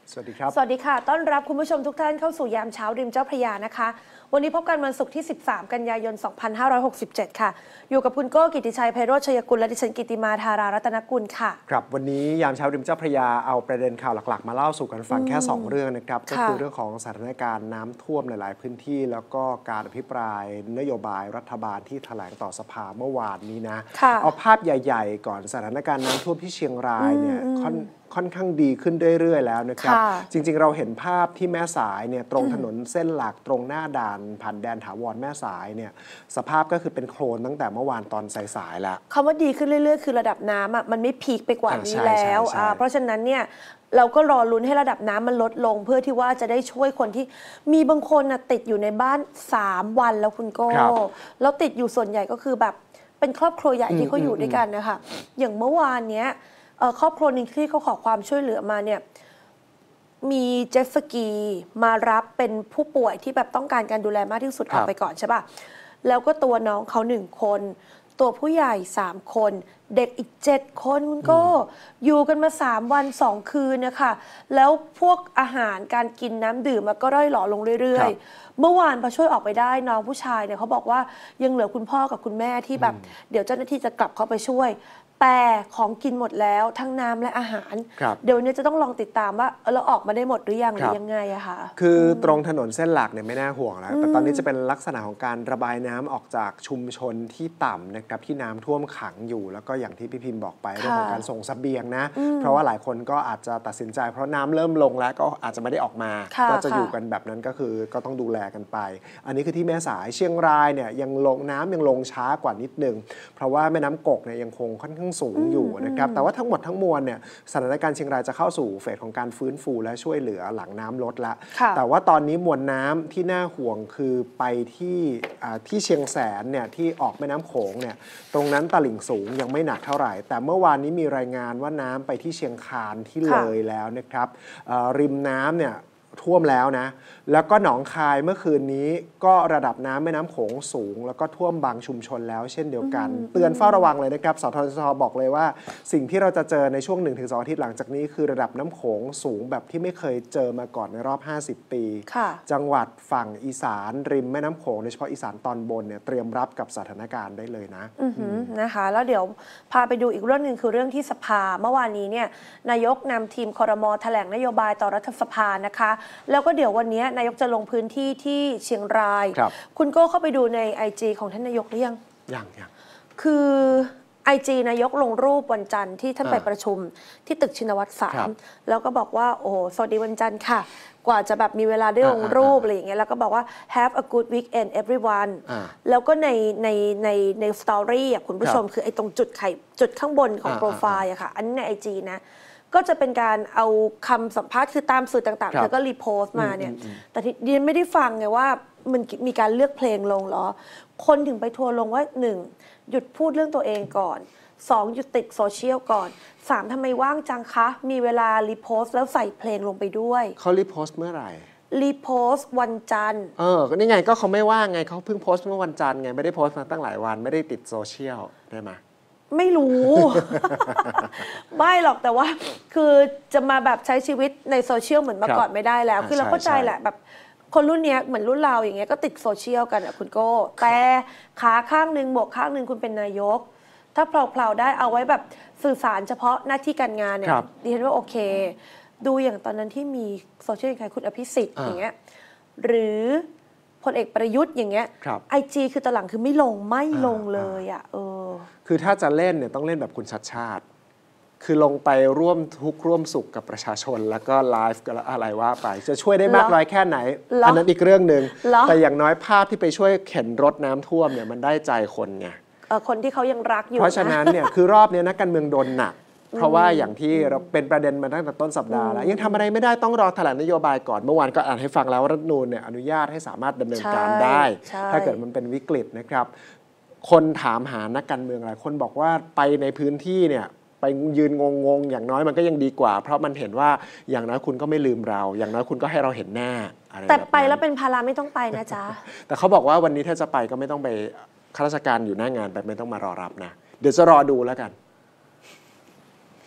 สวัสดีครับสวัสดีค่ะต้อนรับคุณผู้ชมทุกท่านเข้าสู่ยามเช้าริมเจ้าพระยานะคะวันนี้พบกันวันศุกร์ที่13กันยายน2567ค่ะอยู่กับคุณโก้กิติชัยไพโรจน์ชัยกุลและดิฉันกิติมาธารารัตนกุลค่ะครับวันนี้ยามเช้าริมเจ้าพระยาเอาประเด็นข่าวหลักๆมาเล่าสู่กันฟังแค่2เรื่องนะครับก็คือเรื่องของสถานการณ์น้ำท่วมหลายๆพื้นที่แล้วก็การอภิปรายนโยบายรัฐบาลที่แถลงต่อสภาเมื่อวานนี้นะเอาภาพใหญ่ๆก่อนสถานการณ์น้ำท่วมที่เชียงรายเนี่ยค่อนข้างดีขึ้นเรื่อยๆแล้วนะครับจริงๆเราเห็นภาพที่แม่สายเนี่ยตรงถนนเส้นหลักตรงหน้าด่านผ่านแดนถาวรแม่สายเนี่ยสภาพก็คือเป็นโคลนตั้งแต่เมื่อวานตอนสายๆแล้วคำว่าดีขึ้นเรื่อยๆคือระดับน้ำมันไม่พีคไปกว่านี้แล้วเพราะฉะนั้นเนี่ยเราก็รอลุ้นให้ระดับน้ำมันลดลงเพื่อที่ว่าจะได้ช่วยคนที่มีบางคนติดอยู่ในบ้าน3วันแล้วคุณโก้แล้วติดอยู่ส่วนใหญ่ก็คือแบบเป็นครอบครัวใหญ่ที่เขาอยู่ด้วยกันนะคะอย่างเมื่อวานเนี้ยครอบครัวนึงที่เขาขอความช่วยเหลือมาเนี่ยมีเจ็ตสกีมารับเป็นผู้ป่วยที่แบบต้องการการดูแลมากที่สุดออกไปก่อนใช่ป่ะแล้วก็ตัวน้องเขา1คนตัวผู้ใหญ่3คนเด็กอีก7คนคุณก็อยู่กันมา3วัน2คืนนะคะแล้วพวกอาหารการกินน้ำดื่มมันก็ร่อยหล่อลงเรื่อยๆเมื่อวานพอช่วยออกไปได้น้องผู้ชายเนี่ยเขาบอกว่ายังเหลือคุณพ่อกับคุณแม่ที่แบบเดี๋ยวเจ้าหน้าที่จะกลับเข้าไปช่วยแต่ของกินหมดแล้วทั้งน้ำและอาหารเดี๋ยวนี้จะต้องลองติดตามว่าเราออกมาได้หมดหรือยังหรือยังไงอะคะคือตรงถนนเส้นหลักเนี่ยไม่น่าห่วงแล้วแต่ตอนนี้จะเป็นลักษณะของการระบายน้ำออกจากชุมชนที่ต่ำนะครับที่น้ำท่วมขังอยู่แล้วก็อย่างที่พี่พิมพ์บอกไปเรื่องของการส่งเสบียงนะเพราะว่าหลายคนก็อาจจะตัดสินใจเพราะน้ำเริ่มลงแล้วก็อาจจะไม่ได้ออกมาก็จะอยู่กันแบบนั้นก็คือก็ต้องดูแลกันไปอันนี้คือที่แม่สายเชียงรายเนี่ยยังลงน้ำยังลงช้ากว่านิดนึงเพราะว่าแม่น้ำกกเนี่ยยังคงค่อนข้างสูงอยู่นะครับแต่ว่าทั้งหมดทั้งมวลเนี่ยสถานการณ์เชียงรายจะเข้าสู่เฟสของการฟื้นฟูและช่วยเหลือหลังน้ำลดละแต่ว่าตอนนี้มวลน้ำที่น่าห่วงคือไปที่เชียงแสนเนี่ยที่ออกแม่น้ำโขงเนี่ยตรงนั้นตลิ่งสูงยังไม่หนักเท่าไหร่แต่เมื่อวานนี้มีรายงานว่าน้ำไปที่เชียงคานที่เลยแล้วนะครับริมน้ำเนี่ยท่วมแล้วนะแล้วก็หนองคายเมื่อคืนนี้ก็ระดับน้ำแม่น้ำโขงสูงแล้วก็ท่วมบางชุมชนแล้วเช่นเดียวกันเตือนเฝ้าระวังเลยนะครับสทช.บอกเลยว่าสิ่งที่เราจะเจอในช่วง 1-2 อาทิตย์หลังจากนี้คือระดับน้ำโขงสูงแบบที่ไม่เคยเจอมาก่อนในรอบ50 ปีจังหวัดฝั่งอีสานริมแม่น้ำโขงโดยเฉพาะอีสานตอนบนเนี่ยเตรียมรับกับสถานการณ์ได้เลยนะนะคะแล้วเดี๋ยวพาไปดูอีกเรื่องนึงคือเรื่องที่สภาเมื่อวานนี้เนี่ยนายกนำทีมครม.แถลงนโยบายต่อรัฐสภานะคะแล้วก็เดี๋ยววันนี้นายกจะลงพื้นที่ที่เชียงรายคุณโก้เข้าไปดูใน IG ของท่านนายกหรือยังคือ IG นายกลงรูปวันจันทร์ที่ท่านไปประชุมที่ตึกชินวัตร3แล้วก็บอกว่าโอ้สวัสดีวันจันทร์ค่ะกว่าจะแบบมีเวลาได้ลงรูปอะไรอย่างเงี้ยแล้วก็บอกว่า have a good weekend everyone แล้วก็ในสตอรี่อ่ะคุณผู้ชมคือไอ้ตรงจุดข้างบนของโปรไฟล์อะค่ะอันนี้ใน IG นะก็จะเป็นการเอาคำสัมภาษณ์คือตามสื่อต่างๆเธอก็รีโพสต์มาเนี่ยแต่ดิฉันไม่ได้ฟังไงว่ามันมีการเลือกเพลงลงเหรอคนถึงไปทัวร์ลงว่า1หยุดพูดเรื่องตัวเองก่อน2หยุดติดโซเชียลก่อน3ทำไมว่างจังคะมีเวลารีโพสต์แล้วใส่เพลงลงไปด้วยเขารีโพสต์เมื่อไหร่รีโพสต์วันจันทร์ก็นี่ไงก็เขาไม่ว่างไงเขาเพิ่งโพสต์เมื่อวันจันทร์ไงไม่ได้โพสต์มาตั้งหลายวันไม่ได้ติดโซเชียลได้ไหมไม่รู้ ไม่หรอกแต่ว่าคือจะมาแบบใช้ชีวิตในโซเชียลเหมือนเมื่อก่อนไม่ได้แล้วคือเราเข้าใจแหละแบบคนรุ่นนี้เหมือนรุ่นเราอย่างเงี้ยก็ติดโซเชียลกันอ่ะคุณโก้แต่ขาข้างนึงบวกข้างนึงคุณเป็นนายกถ้าเพลาๆได้เอาไว้แบบสื่อสารเฉพาะหน้าที่การงานเนี่ยดิฉันว่าโอเคดูอย่างตอนนั้นที่มีโซเชียลใครคุณอภิสิทธิ์อย่างเงี้ยหรือพลเอกประยุทธ์อย่างเงี้ยIG คือตอนหลังคือไม่ลงเลยอ่ะคือถ้าจะเล่นเนี่ยต้องเล่นแบบคุณชัดชาติคือลงไปร่วมทุกข์ร่วมสุขกับประชาชนแล้วก็ไลฟ์กันอะไรว่าไปจะช่วยได้มากน้อยแค่ไหนอันนั้นอีกเรื่องนึงแต่อย่างน้อยภาพที่ไปช่วยเข็นรถน้ำท่วมเนี่ยมันได้ใจคนไงคนที่เขายังรักอยู่เพราะฉะนั้นเนี่ยคือรอบนี้นักการเมืองโดนหนักเพราะว่าอย่างที่เราเป็นประเด็นมาตั้งแต่ต้นสัปดาห์แล้วยังทำอะไรไม่ได้ต้องรอแถลงนโยบายก่อนเมื่อวานก็อ่านให้ฟังแล้วว่ารัฐธรรมนูญเนี่ยอนุญาตให้สามารถดำเนินการได้ถ้าเกิดมันเป็นวิกฤตนะครับคนถามหานักการเมืองหลายคนบอกว่าไปในพื้นที่เนี่ยไปยืนงงอย่างน้อยมันก็ยังดีกว่าเพราะมันเห็นว่าอย่างน้อยคุณก็ไม่ลืมเราอย่างน้อยคุณก็ให้เราเห็นหน้าอะไรแต่ไปแล้วเป็นภาระไม่ต้องไปนะจ๊ะแต่เขาบอกว่าวันนี้ถ้าจะไปก็ไม่ต้องไปข้าราชการอยู่หน้างานไปไม่ต้องมารอรับนะเดี๋ยวจะรอดูแล้วกัน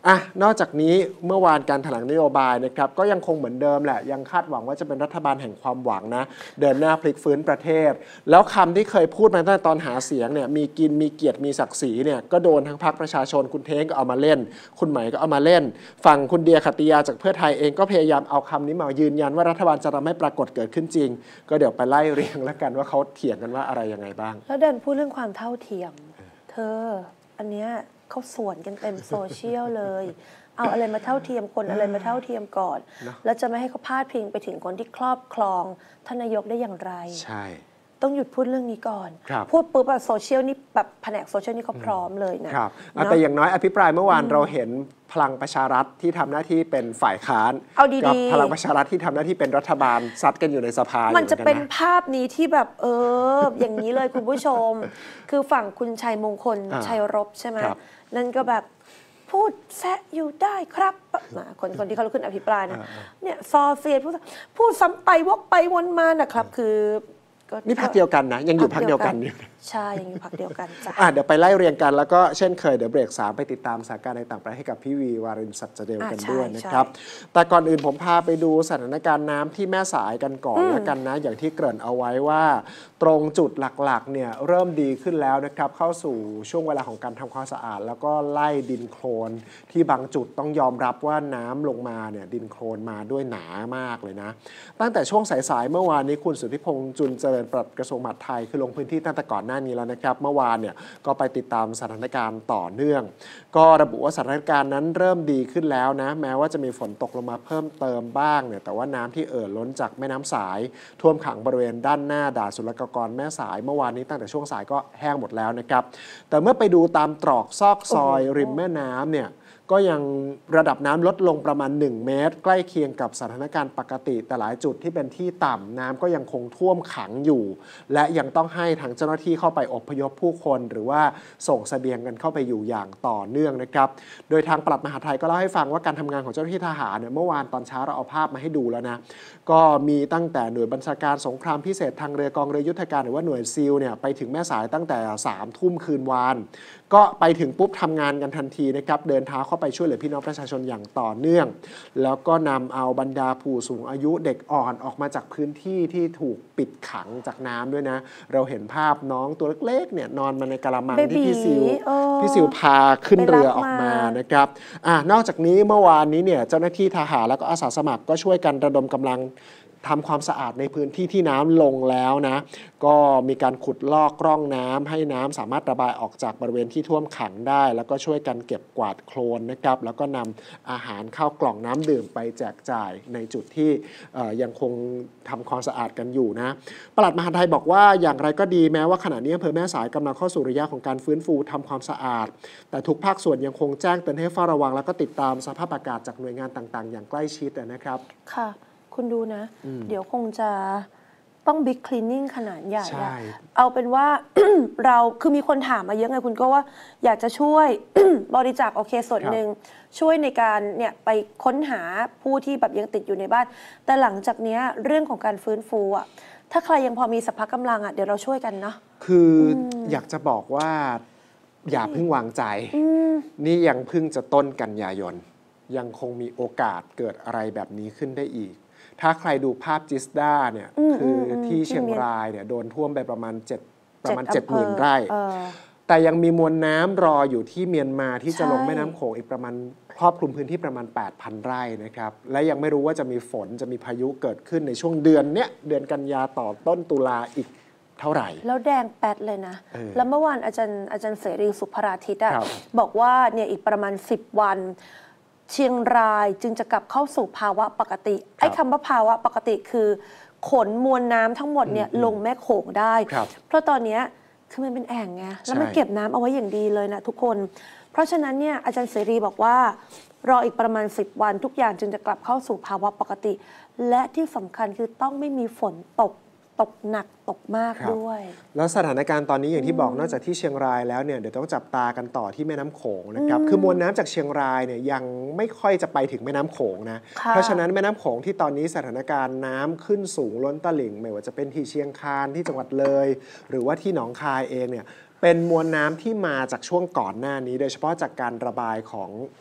นอกจากนี้เมื่อวานการแถลงนโยบายนะครับก็ยังคงเหมือนเดิมแหละยังคาดหวังว่าจะเป็นรัฐบาลแห่งความหวังนะเดินหน้าพลิกฟื้นประเทศแล้วคำที่เคยพูดมาตั้งแต่ตอนหาเสียงเนี่ยมีกินมีเกียรติมีศักดิ์ศรีเนี่ยก็โดนทั้งพรรคประชาชนคุณเท้งก็เอามาเล่นคุณไหมก็เอามาเล่นฝั่งคุณเดียขัตติยาจากเพื่อไทยเองก็พยายามเอาคำนี้มายืนยันว่ารัฐบาลจะทำให้ปรากฏเกิดขึ้นจริงก็เดี๋ยวไปไล่เรียงแล้วกันว่าเขาเถียงกันว่าอะไรยังไงบ้างแล้วเดินพูดเรื่องความเท่าเทียมเธออันเนี้ยเขาสวนกันเต็มโซเชียลเลยเอาอะไรมาเท่าเทียมคนอะไรมาเท่าเทียมก่อนแล้วจะไม่ให้เขาพาดพิงไปถึงคนที่ครอบครองท่านนายกได้อย่างไรใช่ต้องหยุดพูดเรื่องนี้ก่อนพูดปุ๊บโซเชียลนี่แบบแผนกโซเชียลนี่เขาพร้อมเลยนะครับแต่อย่างน้อยอภิปรายเมื่อวานเราเห็นพลังประชารัฐที่ทำหน้าที่เป็นฝ่ายค้านกับพลังประชารัฐที่ทำหน้าที่เป็นรัฐบาลซัดกันอยู่ในสภามันจะเป็นภาพนี้ที่แบบอย่างนี้เลยคุณผู้ชมคือฝั่งคุณชัยมงคลชัยรบใช่ไหมนั่นก็แบบพูดแซะอยู่ได้ครับคนที่เขาลุกขึ้นอภิปรายนะเนี่ยซอเฟียพูดซ้ำไปวกไปวนมานะครับคือนี่พรรคเดียวกันนะยังอยู่พรรคเดียวกันอยู่ใช่ยังอยู่พรรคเดียวกันจ้ะเดี๋ยวไปไล่เรียงกันแล้วก็เช่นเคยเดี๋ยวเบรก3ไปติดตามสถานการณ์ในต่างประเทศให้กับพี่วีวารินสัจเดลกันด้วยนะครับแต่ก่อนอื่นผมพาไปดูสถานการณ์น้ำที่แม่สายกันก่อนแล้วกันนะอย่างที่เกริ่นเอาไว้ว่าตรงจุดหลักๆเนี่ยเริ่มดีขึ้นแล้วนะครับเข้าสู่ช่วงเวลาของการทำความสะอาดแล้วก็ไล่ดินโคลนที่บางจุดต้องยอมรับว่าน้ำลงมาเนี่ยดินโคลนมาด้วยหนามากเลยนะตั้งแต่ช่วงสายๆเมื่อวานนี้คุณสุทธิพงษ์จุลเจริญปลัดกระทรวงมหาดไทยคือลงพื้นที่ตั้งแต่ก่อนหน้านี้แล้วนะครับเมื่อวานเนี่ยก็ไปติดตามสถานการณ์ต่อเนื่องก็ระบุว่าสถานการณ์นั้นเริ่มดีขึ้นแล้วนะแม้ว่าจะมีฝนตกลงมาเพิ่มเติมบ้างเนี่ยแต่ว่าน้ำที่ล้นจากแม่น้ำสายท่วมขังบริเวณด้านหน้าด่านศุลกากรแม่สายเมื่อวานนี้ตั้งแต่ช่วงสายก็แห้งหมดแล้วนะครับแต่เมื่อไปดูตามตรอกซอกซอยริมแม่น้ำเนี่ยก็ยังระดับน้ำลดลงประมาณ1เมตรใกล้เคียงกับสถานการณ์ปกติแต่หลายจุดที่เป็นที่ต่ำน้ำก็ยังคงท่วมขังอยู่และยังต้องให้ทางเจ้าหน้าที่เข้าไปอพยพผู้คนหรือว่าส่งเสบียงกันเข้าไปอยู่อย่างต่อเนื่องนะครับโดยทางปลัดมหาดไทยก็เล่าให้ฟังว่าการทำงานของเจ้าหน้าที่ทหารเนี่ยเมื่อวานตอนเช้าเราเอาภาพมาให้ดูแล้วนะก็มีตั้งแต่หน่วยบัญชาการสงครามพิเศษทางเรือกองเรือยุทธการหรือว่าหน่วยซีลเนี่ยไปถึงแม่สายตั้งแต่3 ทุ่มคืนวานก็ไปถึงปุ๊บทำงานกันทันทีนะครับเดินเท้าเข้าไปช่วยเหลือพี่น้องประชาชนอย่างต่อเนื่องแล้วก็นำเอาบรรดาผู้สูงอายุเด็กอ่อนออกมาจากพื้นที่ที่ถูกปิดขังจากน้ำด้วยนะเราเห็นภาพน้องตัวเล็กๆเนี่ยนอนมาในกะละมังที่พี่ซิวพาขึ้นเรือออกมานะครับนอกจากนี้เมื่อวานนี้เนี่ยเจ้าหน้าที่ทหารแล้วก็อาสาสมัครก็ช่วยกันระดมกำลังทำความสะอาดในพื้นที่ที่น้ำลงแล้วนะก็มีการขุดลอกร่องน้ำให้น้ำสามารถระบายออกจากบริเวณที่ท่วมขังได้แล้วก็ช่วยกันเก็บกวาดโคลนนะครับแล้วก็นำอาหารข้าวกล่องน้ำดื่มไปแจกจ่ายในจุดที่ยังคงทำความสะอาดกันอยู่นะปลัดมหาดไทยบอกว่าอย่างไรก็ดีแม้ว่าขณะนี้อำเภอแม่สายกำลังเข้าสู่ระยะของการฟื้นฟูทำความสะอาดแต่ทุกภาคส่วนยังคงแจ้งเตือนให้เฝ้าระวังแล้วก็ติดตามสภาพอากาศจากหน่วยงานต่างๆอย่างใกล้ชิดนะครับค่ะคุณดูนะเดี๋ยวคงจะต้องบิ๊กคลีนนิ่งขนาดใหญ่เอาเป็นว่า เราคือมีคนถามมาเยอะไงคุณก็ว่าอยากจะช่วย บริจาคโอเคส่วนหนึ่งช่วยในการเนี่ยไปค้นหาผู้ที่แบบยังติดอยู่ในบ้านแต่หลังจากนี้เรื่องของการฟื้นฟูอ่ะถ้าใครยังพอมีสัพพะกำลังอ่ะเดี๋ยวเราช่วยกันเนาะคืออยากจะบอกว่าอย่าเพิ่งวางใจนี่ยังเพิ่งจะต้นกันยายนยังคงมีโอกาสเกิดอะไรแบบนี้ขึ้นได้อีกถ้าใครดูภาพจิสดาเนี่ยคือที่เชียงรายเนี่ยโดนท่วมไปประมาณ 70,000 ไร่แต่ยังมีมวลน้ำรออยู่ที่เมียนมาที่จะลงแม่น้ำโขงอีกประมาณครอบคลุมพื้นที่ประมาณ 8,000 ไร่นะครับและยังไม่รู้ว่าจะมีฝนจะมีพายุเกิดขึ้นในช่วงเดือนกันยาต่อต้นตุลาอีกเท่าไหร่แล้วแดงแป๊ดเลยนะแล้วเมื่อวานอาจารย์เสรีสุภราทิตย์บอกว่าเนี่ยอีกประมาณ10 วันเชียงรายจึงจะกลับเข้าสู่ภาวะปกติไอ้คำว่าภาวะปกติคือขนมวลน้ำทั้งหมดเนี่ยลงแม่โขงได้เพราะตอนนี้คือมันเป็นแอ่งไงแล้วมันเก็บน้ำเอาไว้อย่างดีเลยนะทุกคนเพราะฉะนั้นเนี่ยอาจารย์เสรีบอกว่ารออีกประมาณ10 วันทุกอย่างจึงจะกลับเข้าสู่ภาวะปกติและที่สำคัญคือต้องไม่มีฝนตกหนักตกมากด้วยแล้วสถานการณ์ตอนนี้อย่างที่บอกนอกจากที่เชียงรายแล้วเนี่ยเดี๋ยวต้องจับตากันต่อที่แม่น้ำโขงนะครับคือมวลน้ำจากเชียงรายเนี่ยยังไม่ค่อยจะไปถึงแม่น้ำโขงนะเพราะฉะนั้นแม่น้ำโขงที่ตอนนี้สถานการณ์น้ำขึ้นสูงล้นตลิ่งไม่ว่าจะเป็นที่เชียงคานที่จังหวัดเลยหรือว่าที่หนองคายเองเนี่ยเป็นมวลน้ำที่มาจากช่วงก่อนหน้านี้โดยเฉพาะจากการระบายของ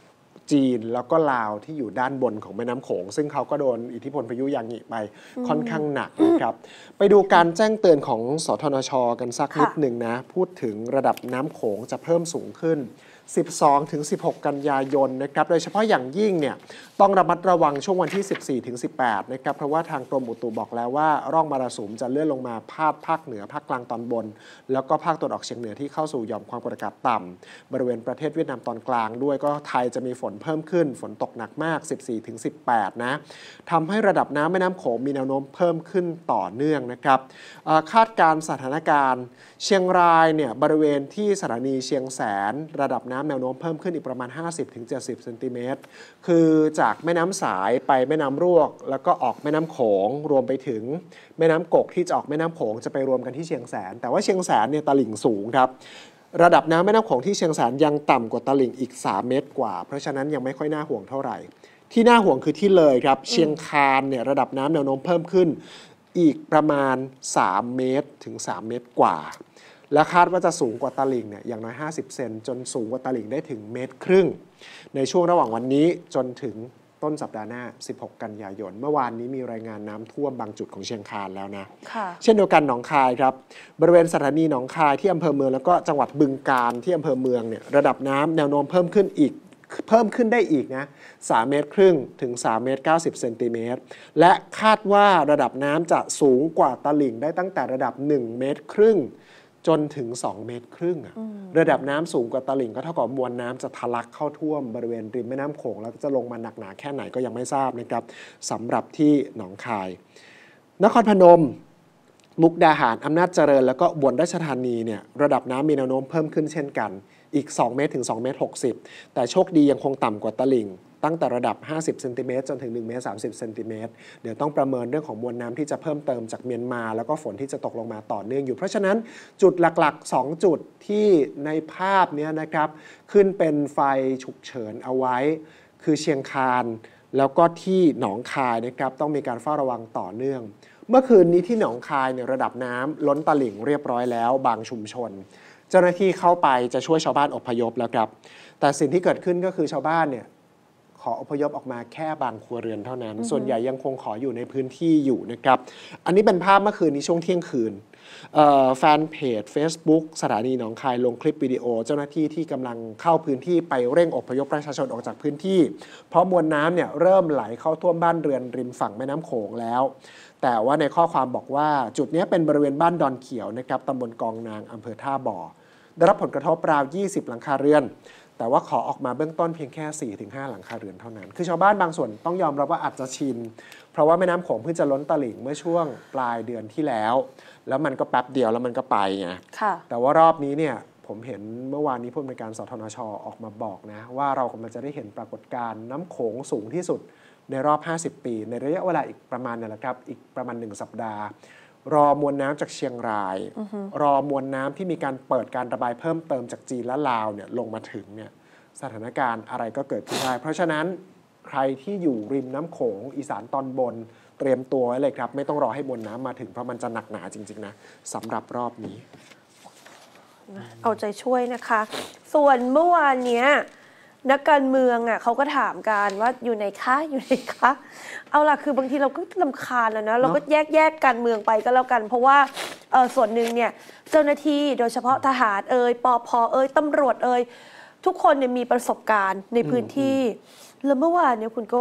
จีนแล้วก็ลาวที่อยู่ด้านบนของแม่น้ำโขงซึ่งเขาก็โดนอิทธิพลพายุยางิไปค่อนข้างหนักนะครับไปดูการแจ้งเตือนของสทนช.กันสักนิดหนึ่งนะพูดถึงระดับน้ำโขงจะเพิ่มสูงขึ้น12 ถึง 16 กันยายนนะครับโดยเฉพาะอย่างยิ่งเนี่ยต้องระมัดระวังช่วงวันที่ 14 ถึง 18 นะครับเพราะว่าทางกรมอุตุบอกแล้วว่าร่องมรสุมจะเลื่อนลงมาพาดภาคเหนือภาคกลางตอนบนแล้วก็ภาคตะวันออกเฉียงเหนือที่เข้าสู่หย่อมความกดอากาศต่ำบริเวณประเทศเวียดนามตอนกลางด้วยก็ไทยจะมีฝนเพิ่มขึ้นฝนตกหนักมาก 14 ถึง 18 นะทำให้ระดับน้ำแม่น้ำโขงมีแนวโน้มเพิ่มขึ้นต่อเนื่องนะครับคาดการณ์สถานการณ์เชียงรายเนี่ยบริเวณที่สถานีเชียงแสนระดับน้ำแนวโน้มเพิ่มขึ้นอีกประมาณ 50-70 เซนติเมตรคือจากแม่น้ำสายไปแม่น้ำรวกแล้วก็ออกแม่น้ำโขงรวมไปถึงแม่น้ำกกที่จะออกแม่น้ำโขงจะไปรวมกันที่เชียงแสนแต่ว่าเชียงแสนเนี่ยตลิ่งสูงครับระดับน้ำแม่น้ำโขงที่เชียงแสนยังต่ำกว่าตลิ่งอีก3 เมตรกว่าเพราะฉะนั้นยังไม่ค่อยน่าห่วงเท่าไหร่ที่น่าห่วงคือที่เลยครับเชียงคานเนี่ยระดับน้ำแนวโน้มเพิ่มขึ้นอีกประมาณ3 เมตรถึง3 เมตรกว่าและคาดว่าจะสูงกว่าตลิ่งเนี่ยอย่างน้อย50 เซนจนสูงกว่าตลิ่งได้ถึง1.5 เมตรในช่วงระหว่างวันนี้จนถึงต้นสัปดาห์หน้า16 กันยายนเมื่อวานนี้มีรายงานน้ำท่วมบางจุดของเชียงคานแล้วนะเช่นเดียวกันหนองคายครับบริเวณสถานีหนองคายที่อำเภอเมืองแล้วก็จังหวัดบึงกาฬที่อำเภอเมืองเนี่ยระดับน้ำแนวโน้มเพิ่มขึ้นได้อีกนะ3.5 เมตรถึง3.90 เมตรเซนติเมตรและคาดว่าระดับน้ำจะสูงกว่าตลิ่งได้ตั้งแต่ระดับ1.5 เมตรจนถึง2.5 เมตรระดับน้ำสูงกว่าตลิ่งก็เท่ากับมวลน้ำจะทะลักเข้าท่วมบริเวณริมแม่น้ำโขงแล้วจะลงมาหนักหนาแค่ไหนก็ยังไม่ทราบนะครับสำหรับที่หนองคายนครพนมมุกดาหารอำนาจเจริญแล้วก็อุบลราชธานีเนี่ยระดับน้ำมีแนวโน้มเพิ่มขึ้นเช่นกันอีก2 เมตรถึง2.60 เมตรแต่โชคดียังคงต่ำกว่าตลิ่งตั้งแต่ระดับ50 เซนติเมตรจนถึง1.30 เมตรเซนติเมตรเดี๋ยวต้องประเมินเรื่องของมวลน้ำที่จะเพิ่มเติมจากเมียนมาแล้วก็ฝนที่จะตกลงมาต่อเนื่องอยู่เพราะฉะนั้นจุดหลักๆ2 จุดที่ในภาพนี้นะครับขึ้นเป็นไฟฉุกเฉินเอาไว้คือเชียงคานแล้วก็ที่หนองคายนะครับต้องมีการเฝ้าระวังต่อเนื่องเมื่อคืนนี้ที่หนองคายเนี่ยระดับน้ำล้นตลิ่งเรียบร้อยแล้วบางชุมชนเจ้าหน้าที่เข้าไปจะช่วยชาวบ้านอพยพแล้วครับแต่สิ่งที่เกิดขึ้นก็คือชาวบ้านเนี่ยขออพยพออกมาแค่บางครัวเรือนเท่านั้นส่วนใหญ่ยังคงขออยู่ในพื้นที่อยู่นะครับอันนี้เป็นภาพเมื่อคืนนี้ช่วงเที่ยงคืนแฟนเพจ Facebook สถานีหนองคายลงคลิปวิดีโอเจ้าหน้าที่ที่กำลังเข้าพื้นที่ไปเร่งอพยพประชาชนออกจากพื้นที่เพราะมวลน้ำเนี่ยเริ่มไหลเข้าท่วมบ้านเรือนริมฝั่งแม่น้ำโขงแล้วแต่ว่าในข้อความบอกว่าจุดนี้เป็นบริเวณบ้านดอนเขียวนะครับตำบลกองนางอำเภอท่าบ่อได้รับผลกระทบราว20 หลังคาเรือนแต่ว่าขอออกมาเบื้องต้นเพียงแค่ 4-5 หลังคาเรือนเท่านั้นคือชาวบ้านบางส่วนต้องยอมรับว่าอาจจะชินเพราะว่าแม่น้ำโขงเพิ่งจะล้นตลิ่งเมื่อช่วงปลายเดือนที่แล้วมันก็แป๊บเดียวแล้วมันก็ไปไงแต่ว่ารอบนี้เนี่ยผมเห็นเมื่อวานนี้ผู้อำนวยการสทนช.ออกมาบอกนะว่าเรากำลังจะได้เห็นปรากฏการณ์น้ำโขงสูงที่สุดในรอบ 50 ปีในระยะเวลาอีกประมาณนี่แหละครับอีกประมาณ1 สัปดาห์รอมวลน้ำจากเชียงรายรอมวลน้ำที่มีการเปิดการระบายเพิ่มเติมจากจีนและลาวเนี่ยลงมาถึงเนี่ยสถานการณ์อะไรก็เกิดขึ้นได้เพราะฉะนั้นใครที่อยู่ริมน้ำโขงอีสานตอนบนเตรียมตัวไว้เลยครับไม่ต้องรอให้มวลน้ำมาถึงเพราะมันจะหนักหนาจริงๆนะสำหรับรอบนี้เอาใจช่วยนะคะส่วนเมื่อวานเนี้ยนักการเมืองอ่ะเขาก็ถามกันว่าอยู่ไหนคะเอาล่ะคือบางทีเราก็รำคาญแล้วนะเราก็แยกการเมืองไปก็แล้วกันเพราะว่าส่วนหนึ่งเนี่ยเจ้าหน้าที่โดยเฉพาะทหารปภตำรวจทุกคนเนี่ยมีประสบการณ์ในพื้นที่แล้วเมื่อวานเนี่ยคุณโก้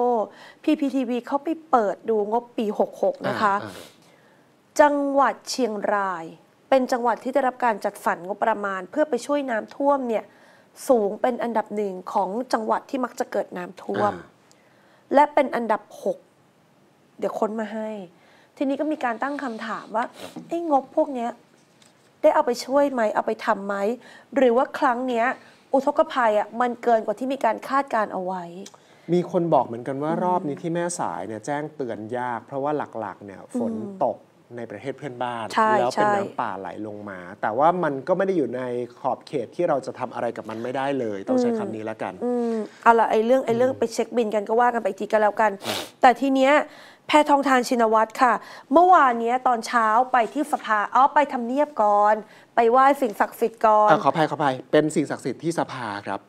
PPTV เขาไปเปิดดูงบปี66นะคะจังหวัดเชียงรายเป็นจังหวัดที่ได้รับการจัดสรรงบประมาณเพื่อไปช่วยน้ำท่วมเนี่ยสูงเป็นอันดับ1ของจังหวัดที่มักจะเกิดน้ำท่วมและเป็นอันดับ6เดี๋ยวค้นมาให้ทีนี้ก็มีการตั้งคำถามว่าไอ้งบพวกนี้ได้เอาไปช่วยไหมเอาไปทำไหมหรือว่าครั้งเนี้ยอุทกภัยมันเกินกว่าที่มีการคาดการเอาไว้มีคนบอกเหมือนกันว่ารอบนี้ที่แม่สายเนี่ยแจ้งเตือนยากเพราะว่าหลักๆเนี่ยฝนตกในประเทศเพื่อนบ้านแล้วเป็นน้ำป่าไหลลงมาแต่ว่ามันก็ไม่ได้อยู่ในขอบเขตที่เราจะทำอะไรกับมันไม่ได้เลยต้องใช้คำนี้แล้วกันเอาล่ะไอ้เรื่องไปเช็คบินกันก็ว่ากันไปทีกันแล้วกันแต่ทีเนี้ยแพทองธารชินวัตรค่ะเมื่อวานนี้ตอนเช้าไปที่สภาไปทำเนียบก่อนไปไหว้สิ่งศักดิ์สิทธิ์ก่อนขออภัยเป็นสิ่งศักดิ์สิทธิ์ที่สภาครับ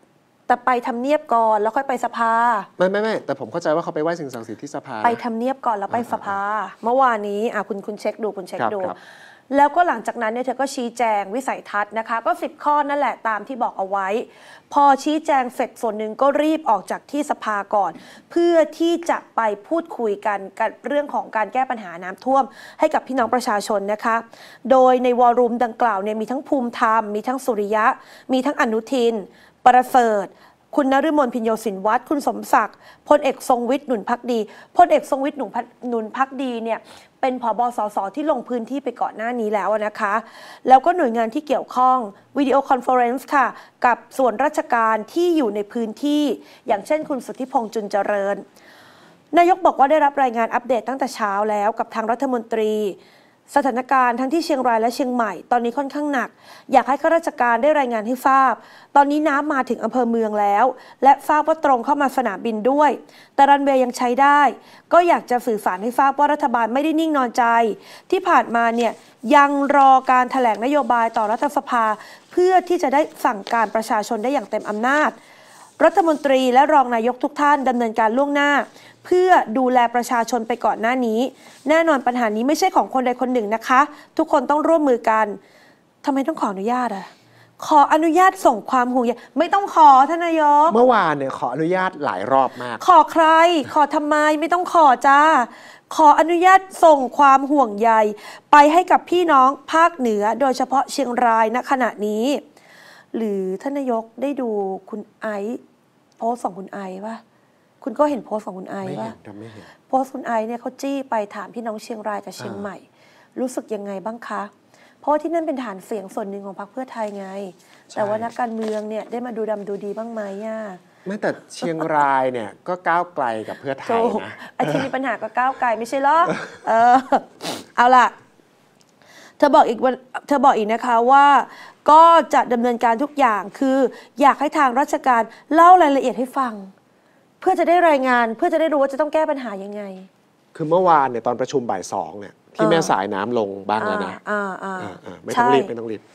แต่ไปทำเนียบก่อนแล้วค่อยไปสภาไม่แต่ผมเข้าใจว่าเขาไปไหว้สิ่งศักดิ์สิทธิ์ที่สภาไปทำเนียบก่อนแล้วไปสภาเมื่อวานนี้คุณเช็คดูแล้วก็หลังจากนั้นเนี่ยเธอก็ชี้แจงวิสัยทัศน์นะคะก็10 ข้อนั่นแหละตามที่บอกเอาไว้พอชี้แจงเสร็จส่วนหนึ่งก็รีบออกจากที่สภาก่อนเพื่อที่จะไปพูดคุยกันเรื่องของการแก้ปัญหาน้ำท่วมให้กับพี่น้องประชาชนนะคะโดยในวอลลุ่มดังกล่าวเนี่ยมีทั้งภูมิธรรมมีทั้งสุริยะมีทั้งอนุทินประเสริฐคุณนฤมลพิญโยสินวัฒน์คุณสมศักดิ์พลเอกทรงวิทย์หนุนภักดีพลเอกทรงวิทย์หนุนภักดีเนี่ยเป็นผบ.สส.ที่ลงพื้นที่ไปก่อนหน้านี้แล้วนะคะแล้วก็หน่วยงานที่เกี่ยวข้องวิดีโอคอนเฟอเรนซ์ค่ะกับส่วนราชการที่อยู่ในพื้นที่อย่างเช่นคุณสุทธิพงษ์จุนเจริญนายกบอกว่าได้รับรายงานอัปเดตตั้งแต่เช้าแล้วกับทางรัฐมนตรีสถานการณ์ทั้งที่เชียงรายและเชียงใหม่ตอนนี้ค่อนข้างหนักอยากให้ข้าราชการได้รายงานให้ทราบตอนนี้น้ำมาถึงอำเภอเมืองแล้วและทราบว่าตรงเข้ามาสนามบินด้วยแต่รันเวย์ยังใช้ได้ก็อยากจะสื่อสารให้ทราบว่ารัฐบาลไม่ได้นิ่งนอนใจที่ผ่านมาเนี่ยยังรอการแถลงนโยบายต่อรัฐสภาเพื่อที่จะได้สั่งการประชาชนได้อย่างเต็มอำนาจรัฐมนตรีและรองนายกทุกท่านดำเนินการล่วงหน้าเพื่อดูแลประชาชนไปก่อนหน้านี้แน่นอนปัญหานี้ไม่ใช่ของคนใดคนหนึ่งนะคะทุกคนต้องร่วมมือกันทำไมต้องขออนุญาตขออนุญาตส่งความห่วงใยไม่ต้องขอท่านนายกเมื่อวานเนี่ยขออนุญาตหลายรอบมากขอใครขอทำไมไม่ต้องขอจ้าขออนุญาตส่งความห่วงใยไปให้กับพี่น้องภาคเหนือโดยเฉพาะเชียงรายณขณะนี้หรือท่านนายกได้ดูคุณไอซ์โพสต์ของคุณไอซ์ป่ะคุณก็เห็นโพสต์ของคุณไอซ์ป่ะไม่เห็นโพสต์คุณไอซ์เนี่ยเขาจี้ไปถามพี่น้องเชียงรายกับเชียงใหม่รู้สึกยังไงบ้างคะเพราะที่นั่นเป็นฐานเสียงส่วนหนึ่งของพรรคเพื่อไทยไงแต่ว่านักการเมืองเนี่ยได้มาดูดำดูดีบ้างไหมไม่แต่เชียงรายเนี่ยก็ก้าวไกลกับเพื่อไทยนะไอ้ที่มีปัญหาก็ก้าวไกลไม่ใช่หรอเอาล่ะเธอบอกอีกนะคะว่าก็จะดำเนินการทุกอย่างคืออยากให้ทางราชการเล่ารายละเอียดให้ฟังเพื่อจะได้รายงานเพื่อจะได้รู้ว่าจะต้องแก้ปัญหายังไงคือเมื่อวานเนี่ยตอนประชุมบ่าย 2เนี่ยที่แม่สายน้ำลงบ้างแล้วนะไม่ต้องรีบ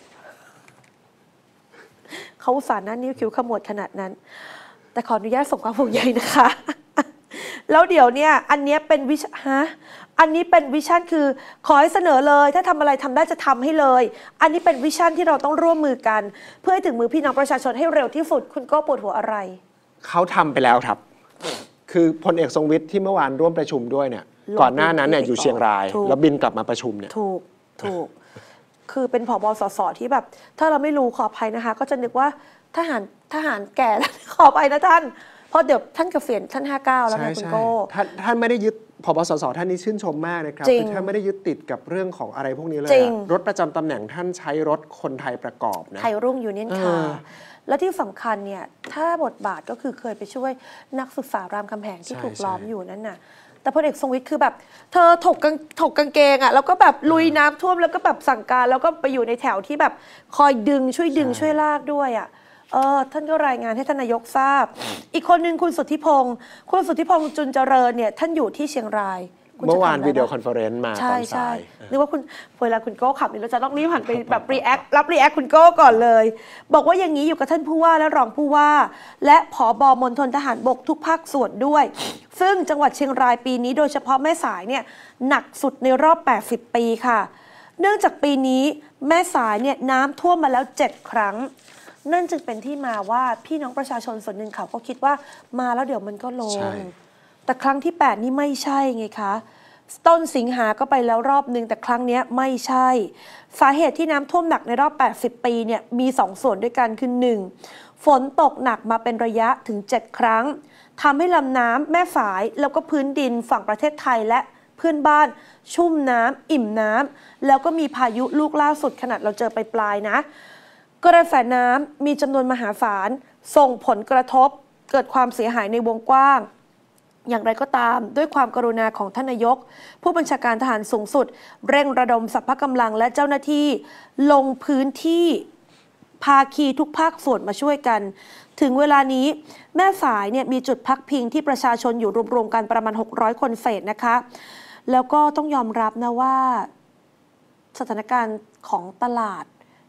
เขาอุตส่าห์นั่นนิ้วคิ้วขมวดขนาดนั้นแต่ขออนุญาตส่งความห่วงใยนะคะ แล้วเดี๋ยวเนี่ยอันนี้เป็นวิชั่นคือขอให้เสนอเลยถ้าทำอะไรทำได้จะทำให้เลยอันนี้เป็นวิชั่นที่เราต้องร่วมมือกันเพื่อให้ถึงมือพี่น้องประชาชนให้เร็วที่สุดคุณก็ปวดหัวอะไรเขาทำไปแล้วครับคือพลเอกทรงวิทย์ที่เมื่อวานร่วมประชุมด้วยเนี่ยก่อนหน้านั้นเนี่ยอยู่เชียงรายแล้วบินกลับมาประชุมเนี่ยถูกคือเป็นผบ.สส.ที่แบบถ้าเราไม่รู้ขออภัยนะคะก็จะนึกว่าทหารแก่ขอไปนะท่านเพราะเดี๋ยวท่านเกษียณท่าน59แล้วไงคุณโก้ท่านไม่ได้ยึดผบ.สส.ท่านนี้ชื่นชมมากนะครับคือท่านไม่ได้ยึดติดกับเรื่องของอะไรพวกนี้เลยรถประจำตำแหน่งท่านใช้รถคนไทยประกอบนะไทยรุ่งยูเนียนคาร์และที่สำคัญเนี่ยถ้าบทบาทก็คือเคยไปช่วยนักศึกษารามคำแหงที่ถูกล้อมอยู่นั่นน่ะแต่พลเอกทรงวิทย์คือแบบเธอถกกางเกงอ่ะแล้วก็แบบลุยน้ำท่วมแล้วก็แบบสั่งการแล้วก็ไปอยู่ในแถวที่แบบคอยช่วยลากด้วยอ่ะท่านก็รายงานให้ท่านนายกทราบอีกคนนึงคุณสุทธิพงษ์จุนเจริญเนี่ยท่านอยู่ที่เชียงรายเมื่อวานวิดีโอคอนเฟอเรนซ์มาตอนสายนึกว่าเวลาคุณโก้ขับเราจะต้องรีบหันไปแบบรับรีแอคคุณโก้ก่อนเลยบอกว่าอย่างนี้อยู่กับท่านผู้ว่าและรองผู้ว่าและผบ.มณฑลทหารบกทุกภาคส่วนด้วยซึ่งจังหวัดเชียงรายปีนี้โดยเฉพาะแม่สายเนี่ยหนักสุดในรอบ80 ปีค่ะเนื่องจากปีนี้แม่สายเนี่ยน้ำท่วมมาแล้ว7 ครั้งนั่นจึงเป็นที่มาว่าพี่น้องประชาชนส่วนหนึ่งเขาก็คิดว่ามาแล้วเดี๋ยวมันก็ลงแต่ครั้งที่8นี่ไม่ใช่ไงคะต้นสิงหาก็ไปแล้วรอบนึงแต่ครั้งนี้ไม่ใช่สาเหตุที่น้ำท่วมหนักในรอบ80 ปีเนี่ยมี2 ส่วนด้วยกันคือ1ฝนตกหนักมาเป็นระยะถึง7 ครั้งทำให้ลำน้ำแม่ฝายแล้วก็พื้นดินฝั่งประเทศไทยและเพื่อนบ้านชุ่มน้ำอิ่มน้ำแล้วก็มีพายุลูกล่าสุดขนาดเราเจอไปปลายนะกระแสน้ำมีจำนวนมหาศาลส่งผลกระทบเกิดความเสียหายในวงกว้างอย่างไรก็ตามด้วยความกรุณาของท่านนายกผู้บัญชาการทหารสูงสุดเร่งระดมสรรพกำลังและเจ้าหน้าที่ลงพื้นที่ภาคีทุกภาคส่วนมาช่วยกันถึงเวลานี้แม่สายเนี่ยมีจุดพักพิงที่ประชาชนอยู่รวมๆกันประมาณ600 คนเศษนะคะแล้วก็ต้องยอมรับนะว่าสถานการณ์ของตลาด